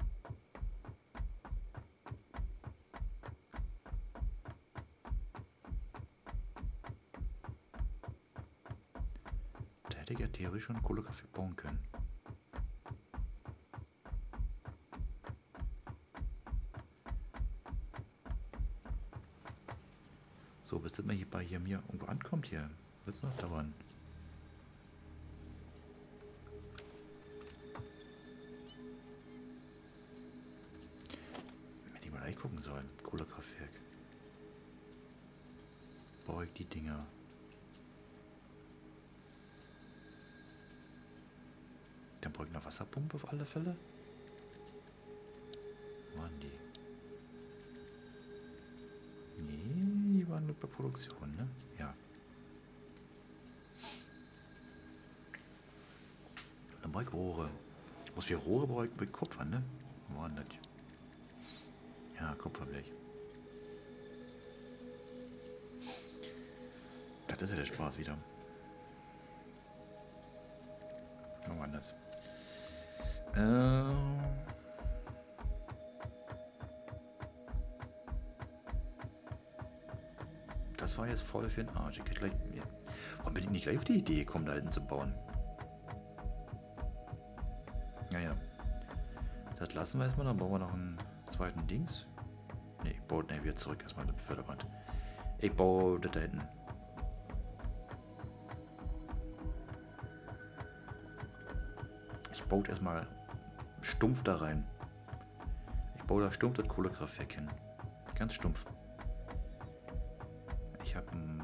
Da hätte ich ja theoretisch schon ein Kohlekraftwerk bauen können. So, bis das mal hier bei mir irgendwo ankommt hier. Wird es noch dauern. Wenn ich mal reingucken soll. Kohlekraftwerk. Baue ich die Dinger. Dann brauche ich eine Wasserpumpe auf alle Fälle. Wo waren die? Nee, die waren nur bei Produktion, ne? Ja. Dann brauche ich Rohre. Muss für Rohre brauche ich mit Kupfer, ne? Wo waren das? Ja, Kupferblech. Das ist ja der Spaß wieder. Irgendwo anders. Das war jetzt voll für den Arsch. Ich hätte gleich, warum bin ich nicht gleich auf die Idee gekommen, da hinten zu bauen? Naja. Das lassen wir erstmal, dann bauen wir noch einen zweiten Dings. Ne, ich baue wieder zurück, erstmal das Förderband. Ich baue das da hinten. Ich baue erstmal stumpf da rein. Ich baue da stumpf das Kohlekraftwerk hin. Ganz stumpf. Ich habe einen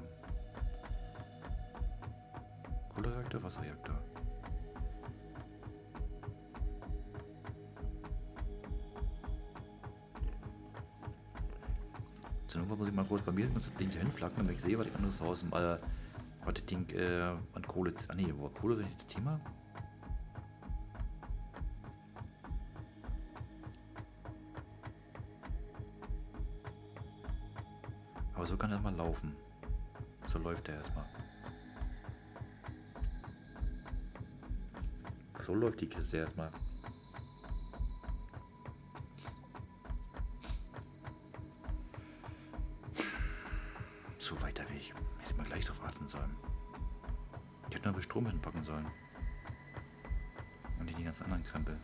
Kohlereaktor, Wasserreaktor. Zur Not muss ich mal kurz bei mir das Ding hier hinflacken, damit ich sehe, was ich anderes Haus was das Ding an Kohle. Ah ne, wo Kohle ist das Thema? Aber so kann er mal laufen. So läuft er erstmal. So läuft die Kiste erstmal. Zu weiter Weg. Hätte man gleich drauf achten sollen. Ich hätte nur Strom hinpacken sollen. Und die ganzen anderen Krempel.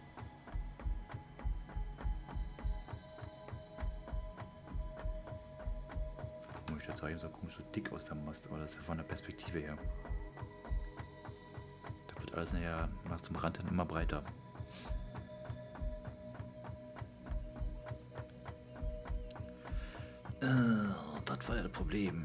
Jetzt sah ich so komisch so dick aus der Mast, aber das ist ja von der Perspektive her. Da wird alles nachher nach zum Rand hin immer breiter. Das war ja das Problem.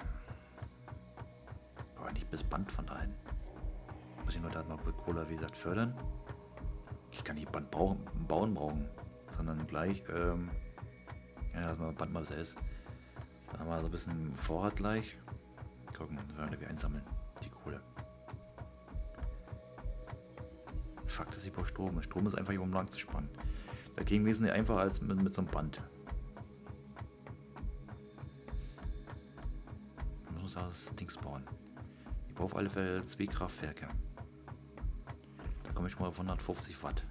Aber nicht bis Band von dahin. Muss ich nur da mal bei Cola, wie gesagt, fördern. Ich kann nicht Band bauen brauchen, sondern gleich, ja, dass man Band mal besser ist. Dann haben wir so ein bisschen Vorrat gleich. Gucken, dann werden wir einsammeln, die Kohle. Fakt ist, ich brauche Strom. Strom ist einfach hier, um lang zu spannen. Dagegen wesentlich einfacher als mit so einem Band. Man muss das Dings bauen. Ich brauche auf alle Fälle 2 Kraftwerke. Da komme ich schon mal auf 150 Watt.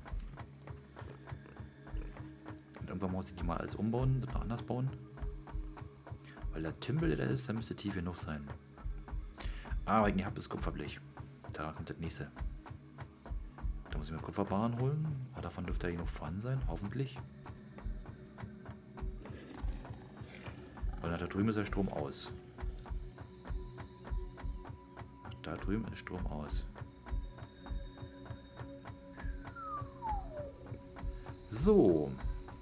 Und irgendwann muss ich die mal alles umbauen und anders bauen. Weil der Timbel, der ist, der müsste tief genug sein. Aber ich habe das Kupferblech. Da kommt das nächste. Da muss ich mir Kupferbarren holen. Aber davon dürfte ja genug vorhanden sein, hoffentlich. Weil da drüben ist der Strom aus. Da drüben ist Strom aus. So.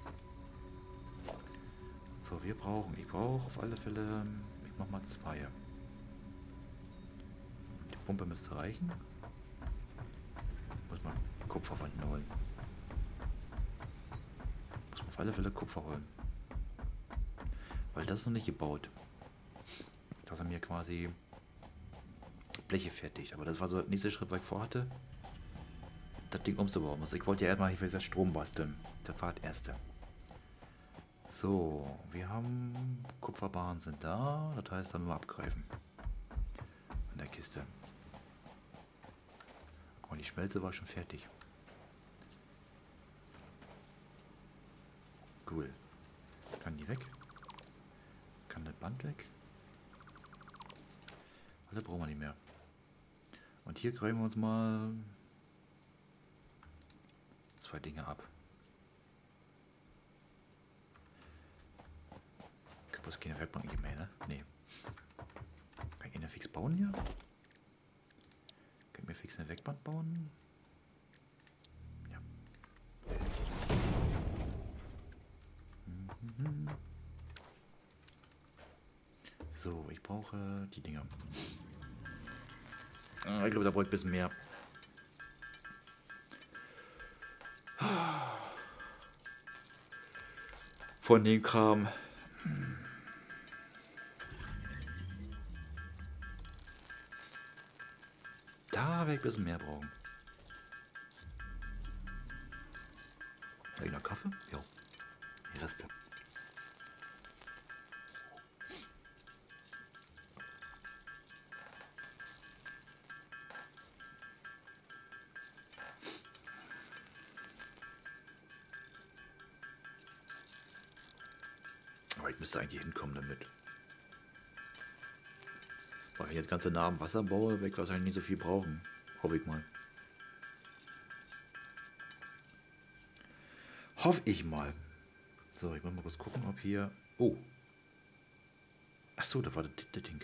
So, ich brauche auf alle Fälle, ich mach mal 2. Die Pumpe müsste reichen. Muss mal Kupferwanden holen. Muss man auf alle Fälle Kupfer holen. Weil das ist noch nicht gebaut. Da sind mir quasi Bleche fertig. Aber das war so der nächste Schritt, was ich vorhatte. Das Ding umzubauen. Also ich wollte ja erstmal, ich will Strom basteln. Das war das erste. So, wir haben Kupferbarren sind da. Das heißt, dann nur abgreifen. An der Kiste. Und die Schmelze war schon fertig. Cool. Kann die weg. Kann das Band weg. Das brauchen wir nicht mehr. Und hier greifen wir uns mal 2 Dinge ab. Ich habe das keine Werkbank nicht mehr, ne? Nee. Kann ich eine fix bauen hier? Kann ich mir fix eine Werkbank bauen? Ja. So, ich brauche die Dinger. Ich glaube, da brauche ich ein bisschen mehr. Von dem Kram. Da werde ich ein bisschen mehr brauchen. Habe ich noch Kaffee? Jo. Die Reste. Aber ich müsste eigentlich hinkommen damit. Weil ich jetzt ganze nah am Wasser baue, werde ich wahrscheinlich nicht so viel brauchen. Hoffe ich mal. Hoffe ich mal. So, ich muss mal kurz gucken, ob hier... Oh. Achso, da war das Ding.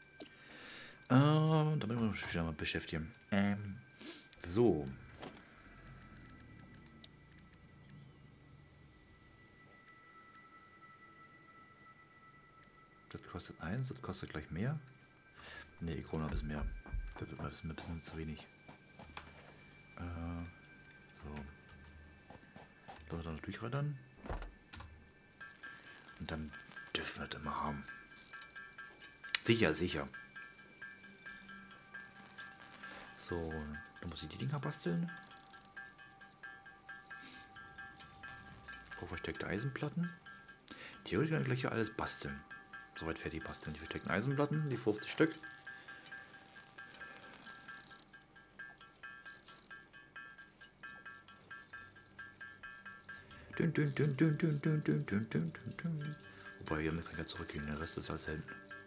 Da müssen wir uns wieder mal beschäftigen. So. Das kostet 1, das kostet gleich mehr. Ne, ich hole noch ein bisschen mehr. Das wird mal ein bisschen zu wenig. So. Lassen wir da noch durchreitern. Und dann dürfen wir das immer haben. Sicher, sicher. So, dann muss ich die Dinger basteln. Versteckte Eisenplatten. Theoretisch kann ich gleich hier alles basteln. Soweit fertig basteln. Die versteckten Eisenplatten, die 50 Stück. Wobei, hier kann ich ja zurückgehen. Der Rest ist als hinten.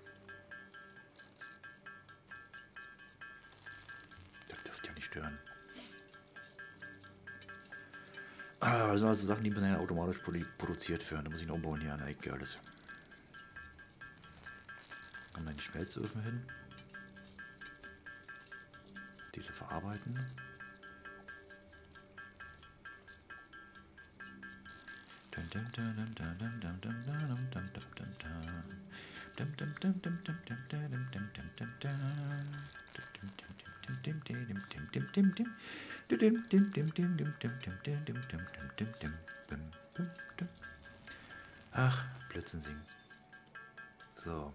Das dürfte ja nicht stören. Das sind also Sachen, die müssen ja automatisch produziert werden. Da muss ich noch umbauen hier an der Ecke alles. Kommen dann die Schmelzöfen hin. Die verarbeiten. Ach, Blödsinn singen. So.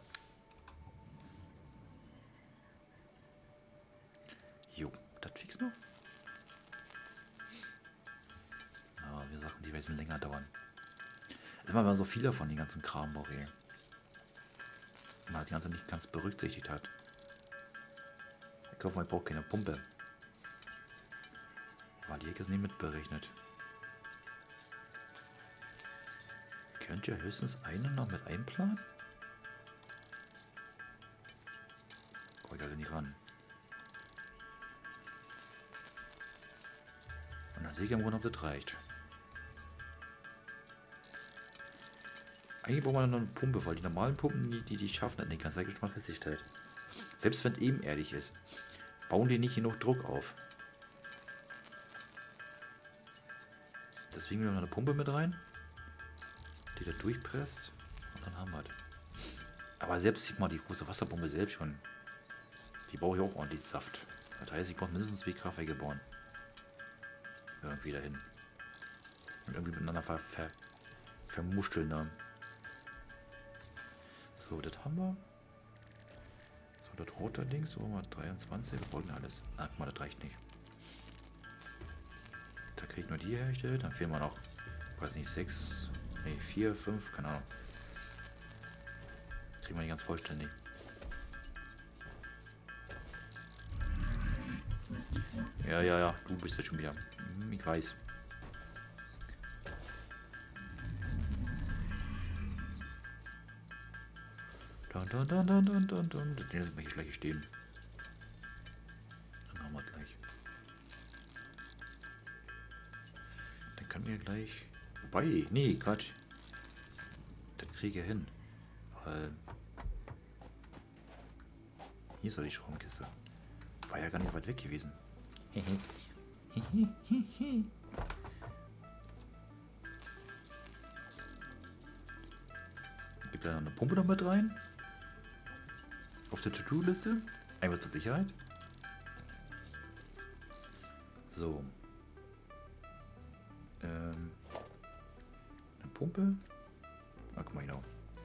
Jo, das fix noch. Aber wir Sachen, die ein bisschen länger dauern. Immer wenn man so viele von den ganzen Kram braucht, ey. Man hat die ganze nicht ganz berücksichtigt hat. Ich hoffe, man braucht keine Pumpe. War die Ecke ist nicht mitberechnet. Könnt ihr höchstens einen noch mit einplanen? Oh, ich kann nicht ran. Und dann sehe ich im Grunde, ob das reicht. Eigentlich braucht man noch eine Pumpe, weil die normalen Pumpen, die schaffen das nicht. Ganz eigentlich schon mal festgestellt. Selbst wenn ebenerdig ist, bauen die nicht genug Druck auf. Deswegen nehmen wir noch eine Pumpe mit rein, die da durchpresst und dann haben wir das. Aber selbst, sieht mal, die große Wasserpumpe selbst schon, die brauche ich auch ordentlich Saft. Das heißt, ich brauche mindestens 2 Kraftwerke bauen. Irgendwie dahin. Und irgendwie miteinander vermuscheln da. So, das haben wir. So, das rote Ding, so mal 23, wir brauchen alles. Na, guck mal, das reicht nicht. Da kriege ich nur die hergestellt, dann fehlen wir noch, weiß nicht, 6, nee, 4, 5, keine Ahnung. Kriegen wir nicht ganz vollständig. Ja, ja, ja. Du bist ja schon wieder. Ich weiß. Dann. Den lassen wir hier gleich stehen. Dann haben wir gleich. Dann können wir gleich. Wobei, nee, Quatsch. Das kriege ich hin. Weil. Hier ist doch die Schraubenkiste. War ja gar nicht weit weg gewesen. Gibt da noch eine Pumpe noch mit rein? Auf der To-Do-Liste? Einmal zur Sicherheit. So. Eine Pumpe. Ah, guck mal genau.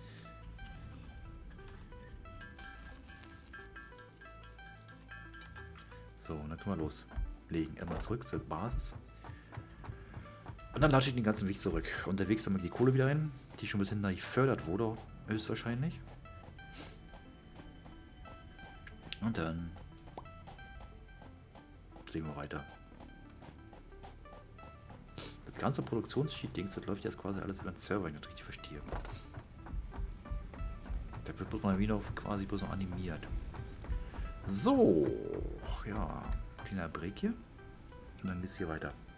So, und dann können wir loslegen. Erstmal zurück zur Basis. Und dann latsche ich den ganzen Weg zurück. Unterwegs haben wir die Kohle wieder rein, die schon ein bisschen gefördert wurde, höchstwahrscheinlich. Und dann sehen wir weiter. Das ganze Produktionssheet-Dings, das läuft jetzt quasi alles über den Server, wenn ich das richtig verstehe. Da wird bloß mal wieder auf quasi bloß noch animiert. So, ja, kleiner Break hier. Und dann geht's hier weiter.